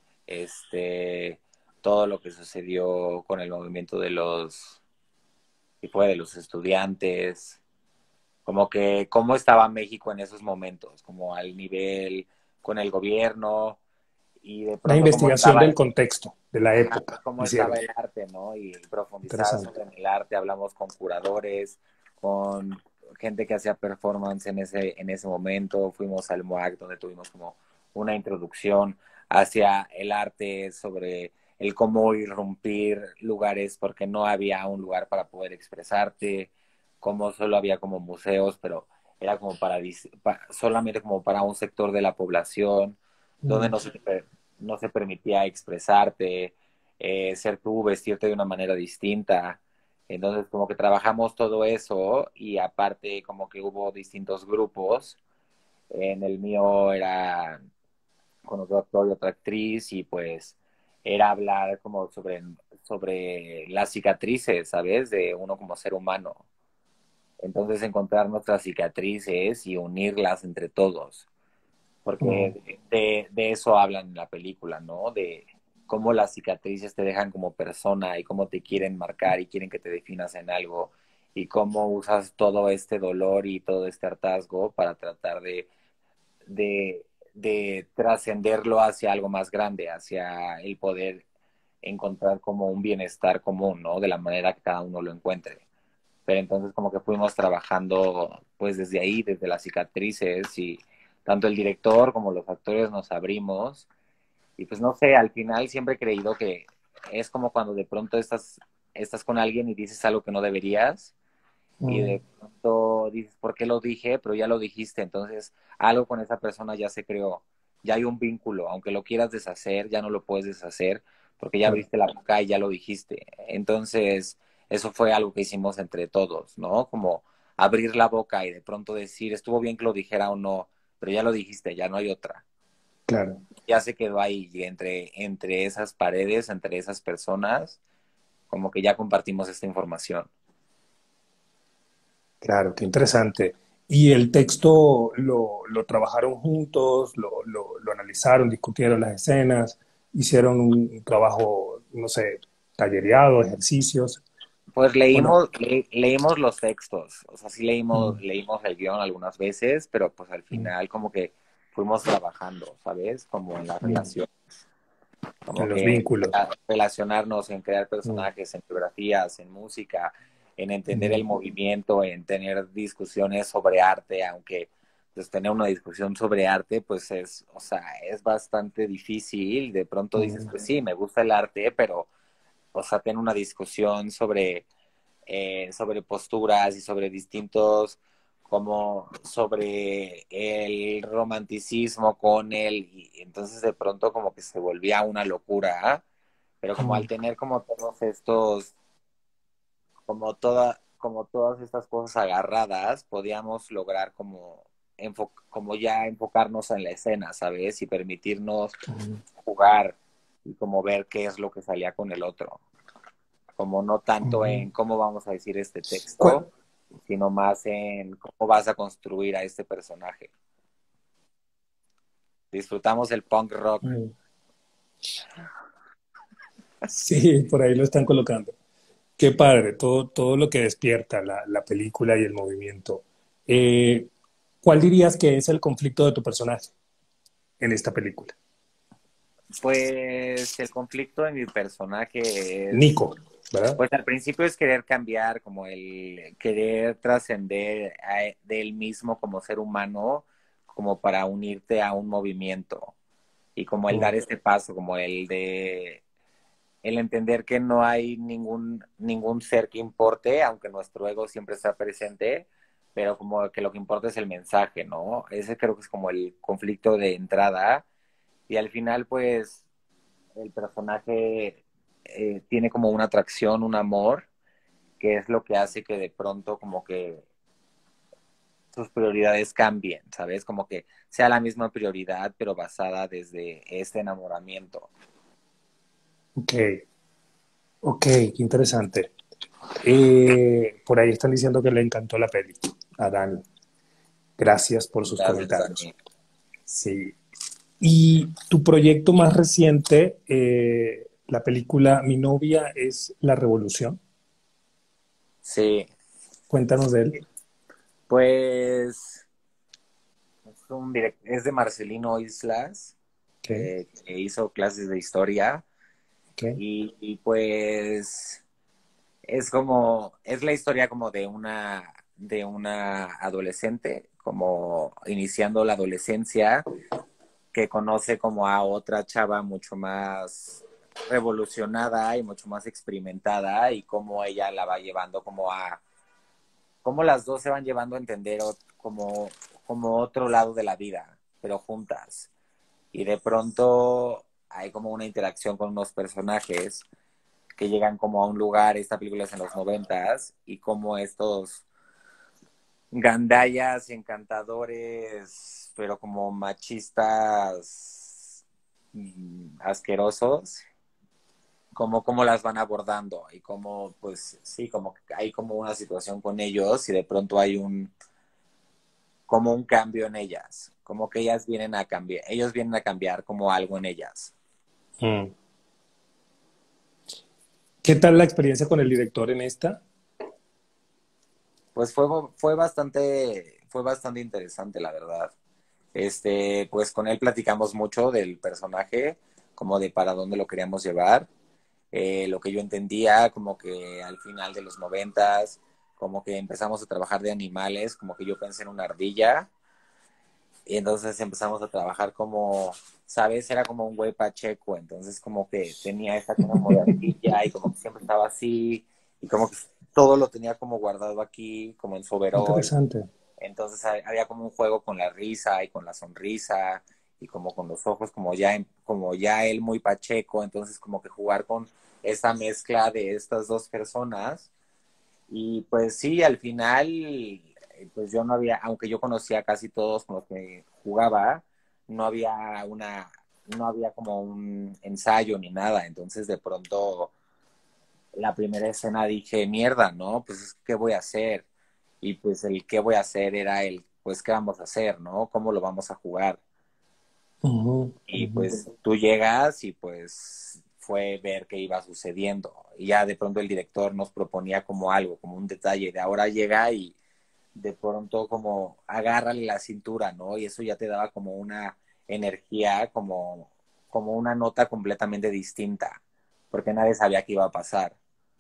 Este, todo lo que sucedió con el movimiento de los, que fue de los estudiantes, como que cómo estaba México en esos momentos, como al nivel con el gobierno y de La pronto cómo investigación estaba, del contexto, de la ajá, época, cómo hicieron. estaba el arte, ¿no? Y profundizar Interesante. sobre el arte, hablamos con curadores, con gente que hacía performance en ese, en ese momento, fuimos al MOAC donde tuvimos como una introducción hacia el arte, sobre el cómo irrumpir lugares porque no había un lugar para poder expresarte, cómo solo había como museos, pero era como para, para solamente como para un sector de la población, donde Mm. no se, no se permitía expresarte, eh, ser tú, vestirte de una manera distinta. Entonces, como que trabajamos todo eso y aparte como que hubo distintos grupos. En el mío era con otro actor y otra actriz y pues era hablar como sobre, sobre las cicatrices, ¿sabes? De uno como ser humano. Entonces, encontrar nuestras cicatrices y unirlas entre todos Mm. porque de, de, eso hablan en la película, ¿no? De cómo las cicatrices te dejan como persona y cómo te quieren marcar y quieren que te definas en algo y cómo usas todo este dolor y todo este hartazgo para tratar de, de, de trascenderlo hacia algo más grande, hacia el poder encontrar como un bienestar común, ¿no? De la manera que cada uno lo encuentre. Pero entonces como que fuimos trabajando pues desde ahí, desde las cicatrices y tanto el director como los actores nos abrimos y pues no sé, al final siempre he creído que es como cuando de pronto estás, estás con alguien y dices algo que no deberías y Mm. de pronto dices, ¿por qué lo dije? Pero ya lo dijiste, entonces algo con esa persona ya se creó, ya hay un vínculo, aunque lo quieras deshacer, ya no lo puedes deshacer porque ya Claro. abriste la boca y ya lo dijiste. Entonces, eso fue algo que hicimos entre todos, ¿no? Como abrir la boca y de pronto decir, estuvo bien que lo dijera o no, pero ya lo dijiste, ya no hay otra. Claro, Ya se quedó ahí y entre, entre esas paredes, entre esas personas, como que ya compartimos esta información. claro, qué interesante. ¿Y el texto lo, lo trabajaron juntos, lo, lo, lo analizaron, discutieron las escenas, hicieron un trabajo, no sé, tallereado, ejercicios, Pues o no? leímos, le, leímos los textos, o sea, sí leímos, Mm. leímos el guión algunas veces, pero pues al Mm. final como que fuimos trabajando, ¿sabes? Como en la Mm. relación, como En los que vínculos. relacionarnos, en crear Mm. personajes, en biografías, en música, en entender Mm. el movimiento, en tener discusiones sobre arte, aunque pues tener una discusión sobre arte, pues es, o sea, es bastante difícil. De pronto dices, Mm. pues sí, me gusta el arte, pero, o sea, tener una discusión sobre eh, sobre posturas y sobre distintos, como sobre el romanticismo con él, y entonces de pronto como que se volvía una locura, ¿eh? Pero como al Mm. tener como todos estos, como toda, como todas estas cosas agarradas, podíamos lograr como, enfo como ya enfocarnos en la escena, ¿sabes? Y permitirnos Mm. jugar y como ver qué es lo que salía con el otro, como no tanto Mm. en cómo vamos a decir este ¿Cuál? texto, sino más en cómo vas a construir a este personaje. Disfrutamos el punk rock. Mm. Sí, por ahí lo están colocando. Qué padre, todo, todo lo que despierta la, la película y el movimiento. Eh, ¿Cuál dirías que es el conflicto de tu personaje en esta película? Pues el conflicto de mi personaje es, Nico, ¿verdad? pues al principio es querer cambiar, como el querer trascender de él mismo como ser humano, como para unirte a un movimiento y como el Mm. dar este paso, como el de el entender que no hay ningún, ningún ser que importe, aunque nuestro ego siempre está presente, pero como que lo que importa es el mensaje, ¿no? Ese creo que es como el conflicto de entrada. Y al final, pues, el personaje eh, tiene como una atracción, un amor, que es lo que hace que de pronto como que sus prioridades cambien, ¿sabes? Como que sea la misma prioridad, pero basada desde este enamoramiento. Ok, ok, qué interesante. Eh, por ahí están diciendo que le encantó la peli a Dani. Gracias por sus Gracias, comentarios. Dani. Sí. Y tu proyecto más reciente, eh, la película Mi novia es la revolución. Sí, Cuéntanos de él. pues es, un direct- es de Marcelino Islas, Ok, eh, que hizo clases de historia ok, y, y pues es como, es la historia como de una, de una adolescente, como iniciando la adolescencia, que conoce como a otra chava mucho más revolucionada y mucho más experimentada y cómo ella la va llevando como a, cómo las dos se van llevando a entender como, como otro lado de la vida, pero juntas. Y de pronto hay como una interacción con unos personajes que llegan como a un lugar, esta película es en los noventas, y como estos gandallas y encantadores, pero como machistas mm, asquerosos, como cómo las van abordando y cómo, pues sí, como que hay como una situación con ellos y de pronto hay un, como un cambio en ellas, como que ellas vienen a cambiar, ellos vienen a cambiar como algo en ellas. mm. ¿Qué tal la experiencia con el director en esta? Pues fue, fue bastante, fue bastante interesante, la verdad. Este, pues con él platicamos mucho del personaje, como de para dónde lo queríamos llevar. Eh, lo que yo entendía, como que al final de los noventas, como que empezamos a trabajar de animales, como que yo pensé en una ardilla, y entonces empezamos a trabajar como, ¿sabes? Era como un güey pacheco, entonces como que tenía esta como de ardilla y como que siempre estaba así, y como que todo lo tenía como guardado aquí, como en su overol. Interesante. Entonces había como un juego con la risa y con la sonrisa y como con los ojos, como ya, como ya él muy pacheco, entonces como que jugar con esa mezcla de estas dos personas. Y pues sí, al final, eh, pues yo no había, aunque yo conocía a casi todos con los que jugaba, no había una, no había como un ensayo ni nada, entonces de pronto la primera escena dije, mierda, ¿no? Pues, ¿qué voy a hacer? Y pues el qué voy a hacer era el, pues, ¿qué vamos a hacer, no? ¿Cómo lo vamos a jugar? Ujú, Y ujú. pues tú llegas y pues fue ver qué iba sucediendo. Y ya de pronto el director nos proponía como algo, como un detalle de ahora llega y de pronto como agárrale la cintura, ¿no? Y eso ya te daba como una energía, como, como una nota completamente distinta, porque nadie sabía qué iba a pasar.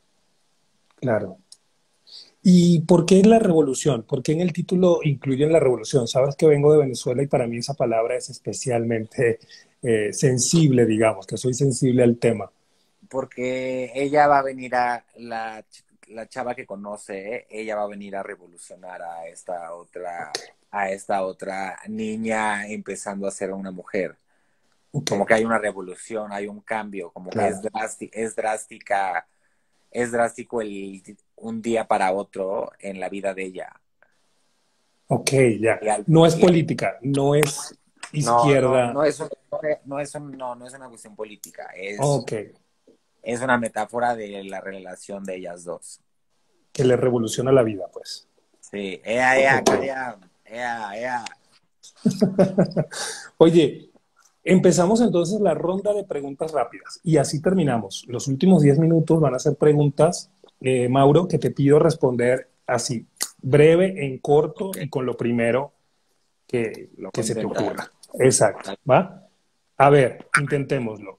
Claro. ¿Y por qué la revolución? ¿Por qué en el título incluyen la revolución? Sabes que vengo de Venezuela y para mí esa palabra es especialmente eh, sensible, digamos, que soy sensible al tema. Porque ella va a venir a, la, la chava que conoce, ella va a venir a revolucionar a esta Ok, otra, a esta otra niña empezando a ser una mujer. ok, Como que hay una revolución, hay un cambio, como que es claro. drástica, es drástica, es drástico el un día para otro en la vida de ella. Ok, ya. Y al, No es y al- política, no es no, no, izquierda. no es un- no es un- no, no es una cuestión política, es, Ok, es una metáfora de la relación de ellas dos. que le revoluciona la vida, pues. Sí, ea, ea, Ok. calla, ea, ea. Oye, empezamos entonces la ronda de preguntas rápidas y así terminamos. Los últimos diez minutos van a ser preguntas, eh, Mauro, que te pido responder así, breve, en corto Ok, y con lo primero que, lo que voy a se te intentar. ocurra. Exacto, ¿va? A ver, intentémoslo.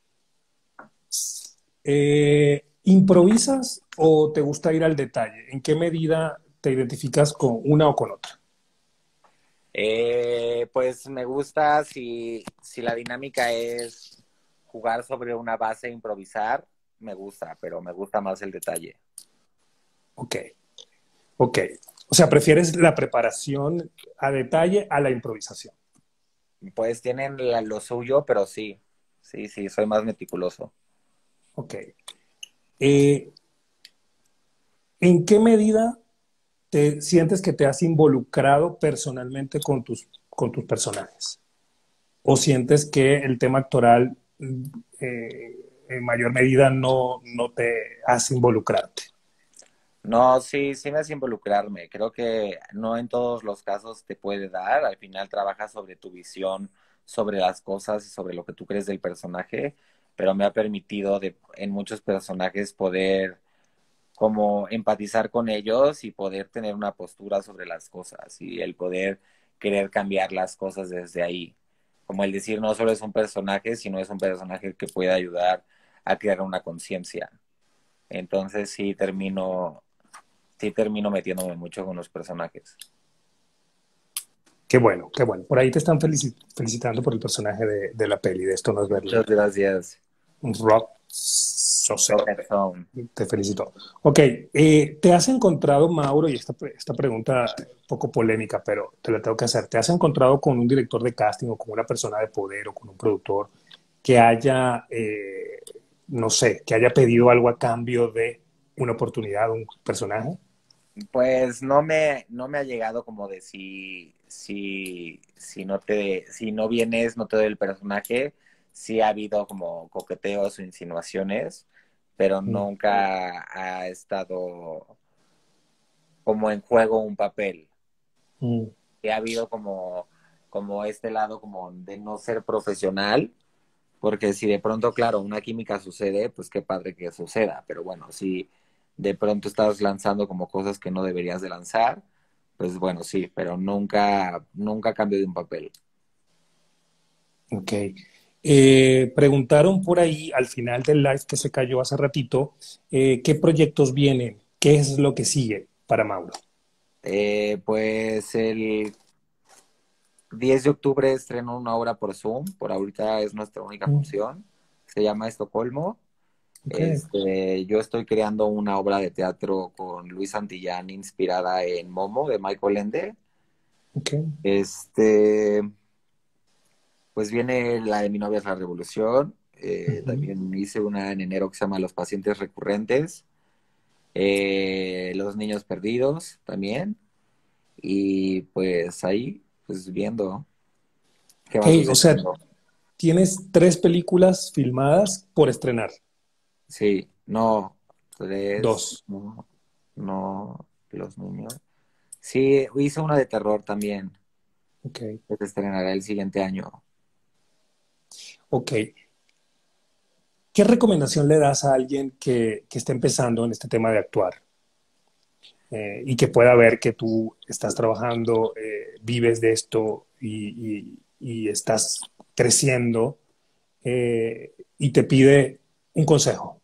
Eh, ¿improvisas o te gusta ir al detalle? ¿En qué medida te identificas con una o con otra? Eh, pues me gusta si, si la dinámica es jugar sobre una base e improvisar, me gusta, pero me gusta más el detalle. Ok, ok. O sea, prefieres la preparación a detalle a la improvisación. Pues tienen la- lo suyo, pero sí, sí, sí, soy más meticuloso. Ok. Eh, ¿En qué medida ¿te sientes que te has involucrado personalmente con tus, con tus personajes? ¿O sientes que el tema actoral mm, eh, en mayor medida no, no te hace involucrarte? No, sí, sí me hace involucrarme. Creo que no en todos los casos te puede dar. Al final trabajas sobre tu visión, sobre las cosas y sobre lo que tú crees del personaje, pero me ha permitido de, en muchos personajes poder como empatizar con ellos y poder tener una postura sobre las cosas y el poder querer cambiar las cosas desde ahí. Como el decir, no solo es un personaje, sino es un personaje que puede ayudar a crear una conciencia. Entonces sí termino, sí termino metiéndome mucho con los personajes. Qué bueno, qué bueno. Por ahí te están felici- felicitando por el personaje de, de la peli, de Esto no es Muchas Berlín. gracias. Un rock José. Rocket Zone. Te felicito. Ok, eh, ¿te has encontrado, Mauro, y esta, esta pregunta es un poco polémica, pero te la tengo que hacer, ¿te has encontrado con un director de casting o con una persona de poder o con un productor que haya, eh, no sé, que haya pedido algo a cambio de una oportunidad, un personaje? Pues no me, no me ha llegado como de si, si, si no te, si no vienes, no te doy el personaje. Sí ha habido como coqueteos o insinuaciones, pero Mm, nunca ha estado como en juego un papel. mm, Y ha habido como, como este lado como de no ser profesional, porque si de pronto, claro, una química sucede, pues qué padre que suceda, pero bueno, si de pronto estás lanzando como cosas que no deberías de lanzar, pues bueno, sí, pero nunca, nunca cambio de un papel. ok. Eh, preguntaron por ahí al final del live que se cayó hace ratito, eh, ¿qué proyectos vienen? ¿Qué es lo que sigue para Mauro? Eh, pues el diez de octubre estreno una obra por Zoom, por ahorita es nuestra única Mm, función, se llama Estocolmo. ok, Este, yo estoy creando una obra de teatro con Luis Santillán inspirada en Momo de Michael Ende. ok. Este, pues viene la de Mi novia es la revolución. Eh, Ujú. también hice una en enero que se llama Los pacientes recurrentes. Eh, Los niños perdidos también. Y pues ahí, pues viendo qué Ok, va o sea, sucediendo. tienes tres películas filmadas por estrenar. Sí, no, tres, Dos. no, no, los niños. Sí, hice una de terror también, Ok, que se estrenará el siguiente año. ok. ¿Qué recomendación le das a alguien que, que esté empezando en este tema de actuar eh, y que pueda ver que tú estás trabajando, eh, vives de esto y, y- y estás creciendo eh, y te pide un consejo?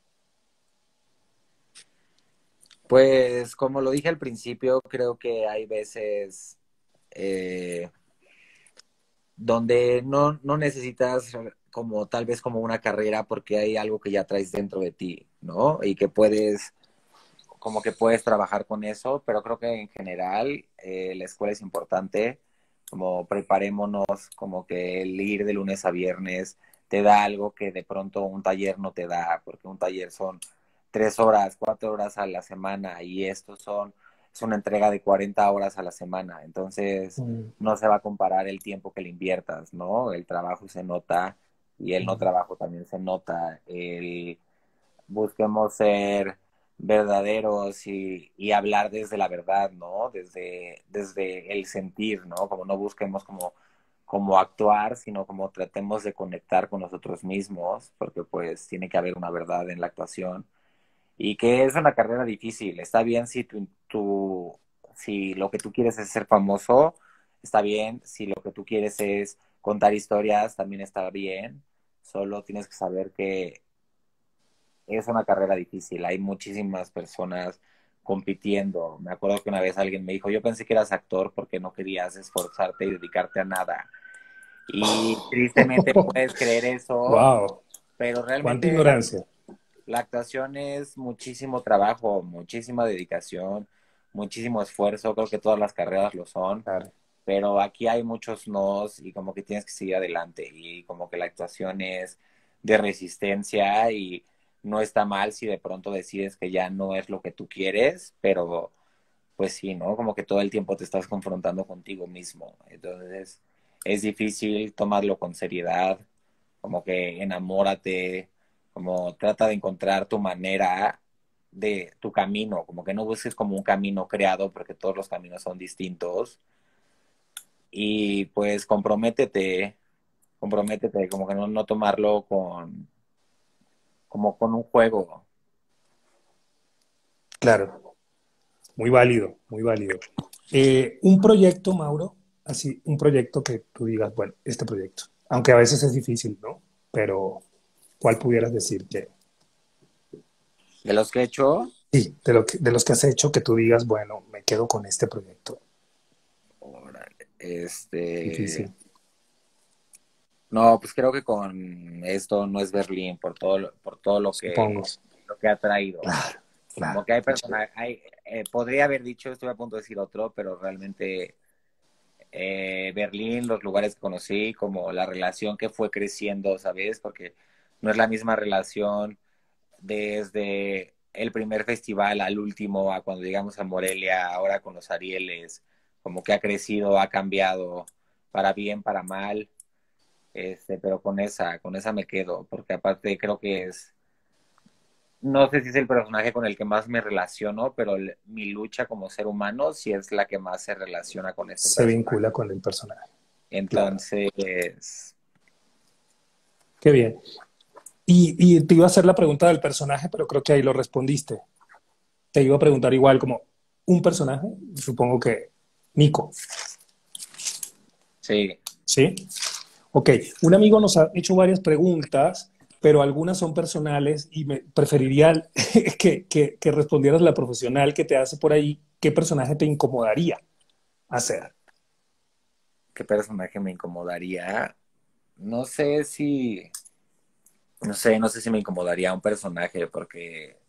Pues como lo dije al principio, creo que hay veces eh, donde no, no necesitas como tal vez como una carrera porque hay algo que ya traes dentro de ti, ¿no? Y que puedes, como que puedes trabajar con eso, pero creo que en general eh, la escuela es importante, como preparémonos, como que el ir de lunes a viernes te da algo que de pronto un taller no te da, porque un taller son tres horas, cuatro horas a la semana y estos son, es una entrega de cuarenta horas a la semana, entonces Mm, no se va a comparar el tiempo que le inviertas, ¿no? El trabajo se nota y el no mm, trabajo también se nota, el busquemos ser verdaderos y, y hablar desde la verdad, ¿no? Desde, desde el sentir, ¿no? Como no busquemos como, como actuar, sino como tratemos de conectar con nosotros mismos, porque pues tiene que haber una verdad en la actuación. Y que es una carrera difícil. Está bien si tu, tu- si lo que tú quieres es ser famoso, está bien. Si lo que tú quieres es contar historias, también está bien. Solo tienes que saber que es una carrera difícil, hay muchísimas personas compitiendo. Me acuerdo que una vez alguien me dijo, yo pensé que eras actor porque no querías esforzarte y dedicarte a nada. Y tristemente puedes creer eso, wow, pero cuánta realmente la, ignorancia. la actuación es muchísimo trabajo, muchísima dedicación, muchísimo esfuerzo, creo que todas las carreras lo son, Claro. pero aquí hay muchos nos y como que tienes que seguir adelante y como que la actuación es de resistencia y no está mal si de pronto decides que ya no es lo que tú quieres, pero pues sí, ¿no? Como que todo el tiempo te estás confrontando contigo mismo. Entonces, es difícil tomarlo con seriedad, como que enamórate, como trata de encontrar tu manera de tu camino, como que no busques como un camino creado, porque todos los caminos son distintos. Y pues comprométete, comprométete, como que no, no tomarlo con, como con un juego. Claro, muy válido, muy válido. Eh, un proyecto, Mauro, así, un proyecto que tú digas, bueno, este proyecto, aunque a veces es difícil, ¿no? Pero, ¿cuál pudieras decir que, De los que he hecho, sí, de, lo que, de los que has hecho, que tú digas, bueno, me quedo con este proyecto? órale, este, Difícil, no, pues creo que con esto no es Berlín por todo, lo- por todo lo supongo. que, lo que ha traído. Claro, Como claro, que hay qué chévere. personajes, hay, eh, podría haber dicho, estuve a punto de decir otro, pero realmente eh, Berlín, los lugares que conocí, como la relación que fue creciendo, ¿sabes? Porque no es la misma relación desde el primer festival al último, a cuando llegamos a Morelia, ahora con los Arieles, como que ha crecido, ha cambiado, para bien, para mal, este, pero con esa, con esa me quedo, porque aparte creo que es, no sé si es el personaje con el que más me relaciono, pero el- mi lucha como ser humano sí es la que más se relaciona con ese Se personaje. vincula con el personaje, claro. Entonces, Qué bien. Y, y te iba a hacer la pregunta del personaje, pero creo que ahí lo respondiste. Te iba a preguntar igual como un personaje, supongo que Nico, sí, ¿sí? Ok, un amigo nos ha hecho varias preguntas, pero algunas son personales y me preferiría que, que, que respondieras la profesional que te hace por ahí, ¿qué personaje te incomodaría hacer? ¿qué personaje me incomodaría? No sé si, no sé, no sé si me incomodaría un personaje porque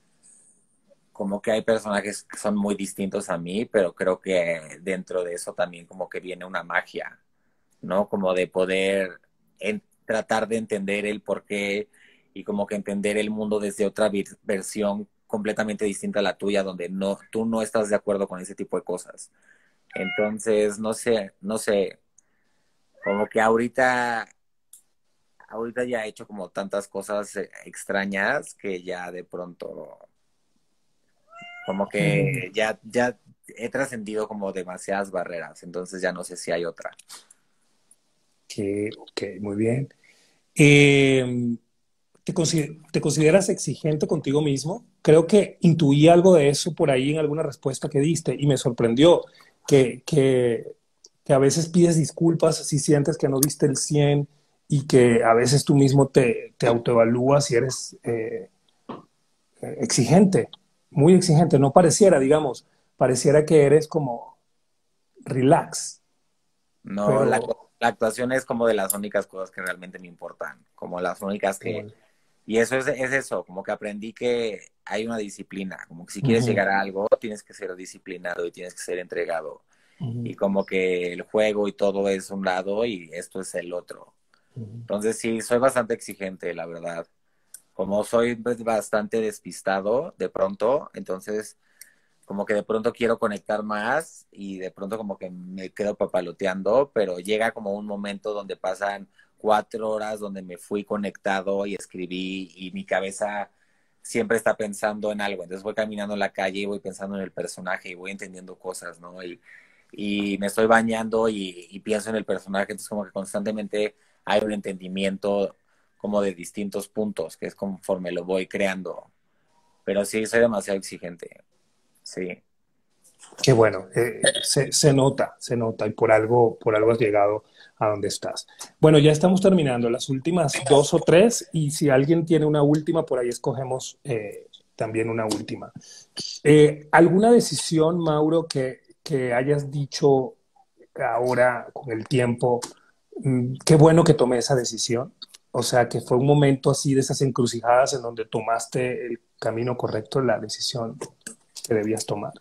como que hay personajes que son muy distintos a mí, pero creo que dentro de eso también como que viene una magia, ¿no? Como de poder en, tratar de entender el porqué y como que entender el mundo desde otra versión completamente distinta a la tuya, donde no, tú no estás de acuerdo con ese tipo de cosas. Entonces, no sé, no sé, como que ahorita, ahorita ya he hecho como tantas cosas eh, extrañas que ya de pronto, como que ya, ya he trascendido como demasiadas barreras, entonces ya no sé si hay otra. Que, ok, muy bien. Eh, ¿te, consider- ¿Te consideras exigente contigo mismo? Creo que intuí algo de eso por ahí en alguna respuesta que diste y me sorprendió que, que, que a veces pides disculpas si sientes que no diste el cien y que a veces tú mismo te, te autoevalúas y eres eh, eh, exigente, muy exigente. No pareciera, digamos, pareciera que eres como relax, No, la, pero la actuación es como de las únicas cosas que realmente me importan, como las únicas qué que, bueno. y eso es, es eso, como que aprendí que hay una disciplina, como que si quieres Ujú, llegar a algo, tienes que ser disciplinado y tienes que ser entregado, ujú, y como que el juego y todo es un lado y esto es el otro. ujú. Entonces sí, soy bastante exigente, la verdad. Como soy pues, bastante despistado de pronto, entonces como que de pronto quiero conectar más y de pronto como que me quedo papaloteando, pero llega como un momento donde pasan cuatro horas donde me fui conectado y escribí y mi cabeza siempre está pensando en algo. Entonces voy caminando en la calle y voy pensando en el personaje y voy entendiendo cosas, ¿no? Y, y me estoy bañando y, y pienso en el personaje, entonces como que constantemente hay un entendimiento como de distintos puntos, que es conforme lo voy creando. Pero sí, soy demasiado exigente, sí. Qué bueno, eh, se, se nota, se nota y por algo, por algo has llegado a donde estás. Bueno, ya estamos terminando, las últimas dos o tres y si alguien tiene una última, por ahí escogemos eh, también una última. Eh, ¿alguna decisión, Mauro, que, que hayas dicho ahora con el tiempo, mm, qué bueno que tomé esa decisión? O sea, que fue un momento así de esas encrucijadas en donde tomaste el camino correcto, la decisión que debías tomar.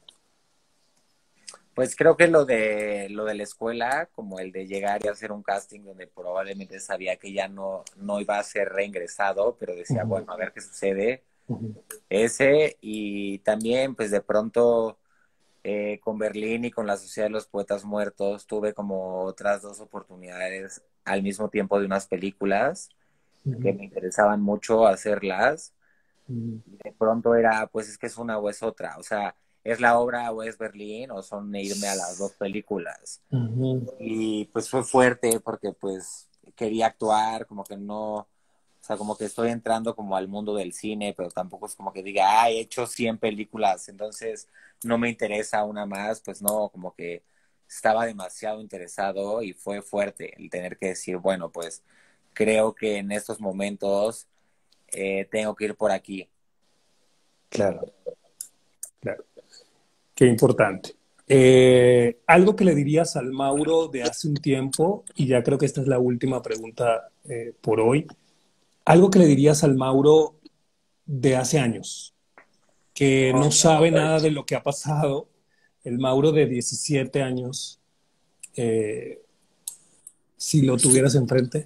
Pues creo que lo de lo de la escuela, como el de llegar y hacer un casting donde probablemente sabía que ya no, no iba a ser reingresado, pero decía, Ujú, bueno, a ver qué sucede. ujú. Ese, y también, pues de pronto, Eh, con Berlín y con la Sociedad de los Poetas Muertos tuve como otras dos oportunidades al mismo tiempo de unas películas que Ujú, me interesaban mucho hacerlas. ujú, Y de pronto era, pues es que es una o es otra. O sea, es la obra o es Berlín o son irme a las dos películas. ujú. Y pues fue fuerte porque pues quería actuar, como que no, o sea, como que estoy entrando como al mundo del cine, pero tampoco es como que diga, ah, he hecho cien películas, entonces no me interesa una más, pues no, como que estaba demasiado interesado y fue fuerte el tener que decir, bueno, pues creo que en estos momentos eh, tengo que ir por aquí. Claro, claro. Qué importante. Eh, algo que le dirías al Mauro de hace un tiempo, y ya creo que esta es la última pregunta eh, por hoy, algo que le dirías al Mauro de hace años, que no sabe nada de lo que ha pasado, el Mauro de diecisiete años, eh, si lo tuvieras enfrente.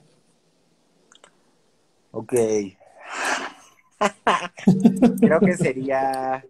Ok, creo que sería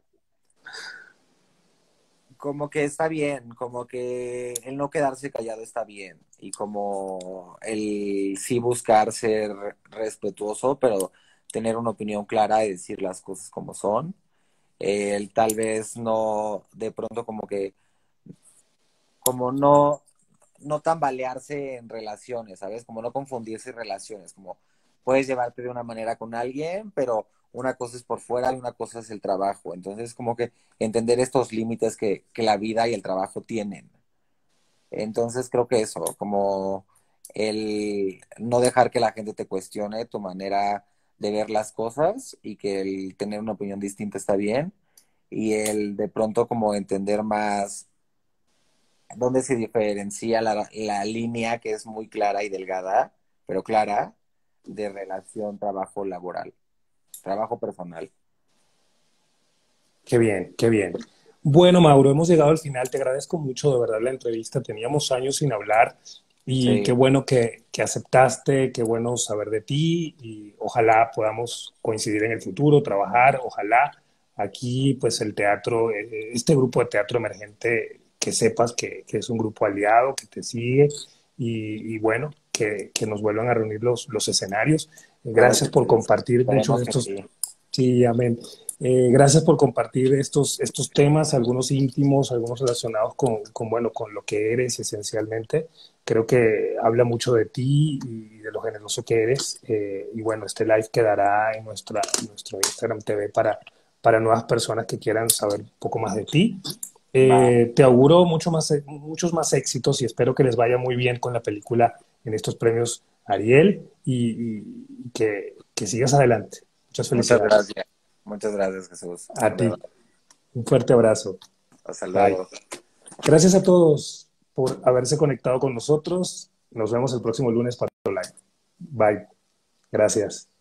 como que está bien, como que el no quedarse callado está bien y como el sí buscar ser respetuoso, pero tener una opinión clara y decir las cosas como son. El tal vez no, de pronto como que, como no, no tambalearse en relaciones, ¿sabes? Como no confundirse en relaciones, como puedes llevarte de una manera con alguien, pero una cosa es por fuera y una cosa es el trabajo. Entonces, como que entender estos límites que, que la vida y el trabajo tienen. Entonces, creo que eso, como el no dejar que la gente te cuestione tu manera de ver las cosas y que el tener una opinión distinta está bien y el de pronto como entender más dónde se diferencia la, la línea que es muy clara y delgada, pero clara, de relación trabajo laboral, trabajo personal. Qué bien, qué bien. Bueno, Mauro, hemos llegado al final. Te agradezco mucho, de verdad, la entrevista. Teníamos años sin hablar y qué Sí, bueno que, que aceptaste, qué bueno saber de ti y ojalá podamos coincidir en el futuro, trabajar, ojalá aquí, pues el teatro, eh, este grupo de teatro emergente, que sepas que, que es un grupo aliado, que te sigue y, y bueno, que, que nos vuelvan a reunir los, los escenarios. claro Gracias que por sí. compartir muchos Esperemos de que estos. sí. Sí, amén. Eh, gracias por compartir estos, estos temas, algunos íntimos, algunos relacionados con, con, bueno, con lo que eres esencialmente. Creo que habla mucho de ti y de lo generoso que eres. Eh, y bueno, este live quedará en, nuestra, en nuestro Instagram T V para, para nuevas personas que quieran saber un poco más de ti. Va, Eh, te auguro mucho más, muchos más éxitos y espero que les vaya muy bien con la película en estos premios Ariel y, y que, que sigas adelante. Muchas muchas felicidades. gracias. Muchas gracias, Jesús. A En ti. verdad. Un fuerte abrazo. Hasta Bye. luego. Gracias a todos por haberse conectado con nosotros. Nos vemos el próximo lunes para otro live. Bye. Gracias.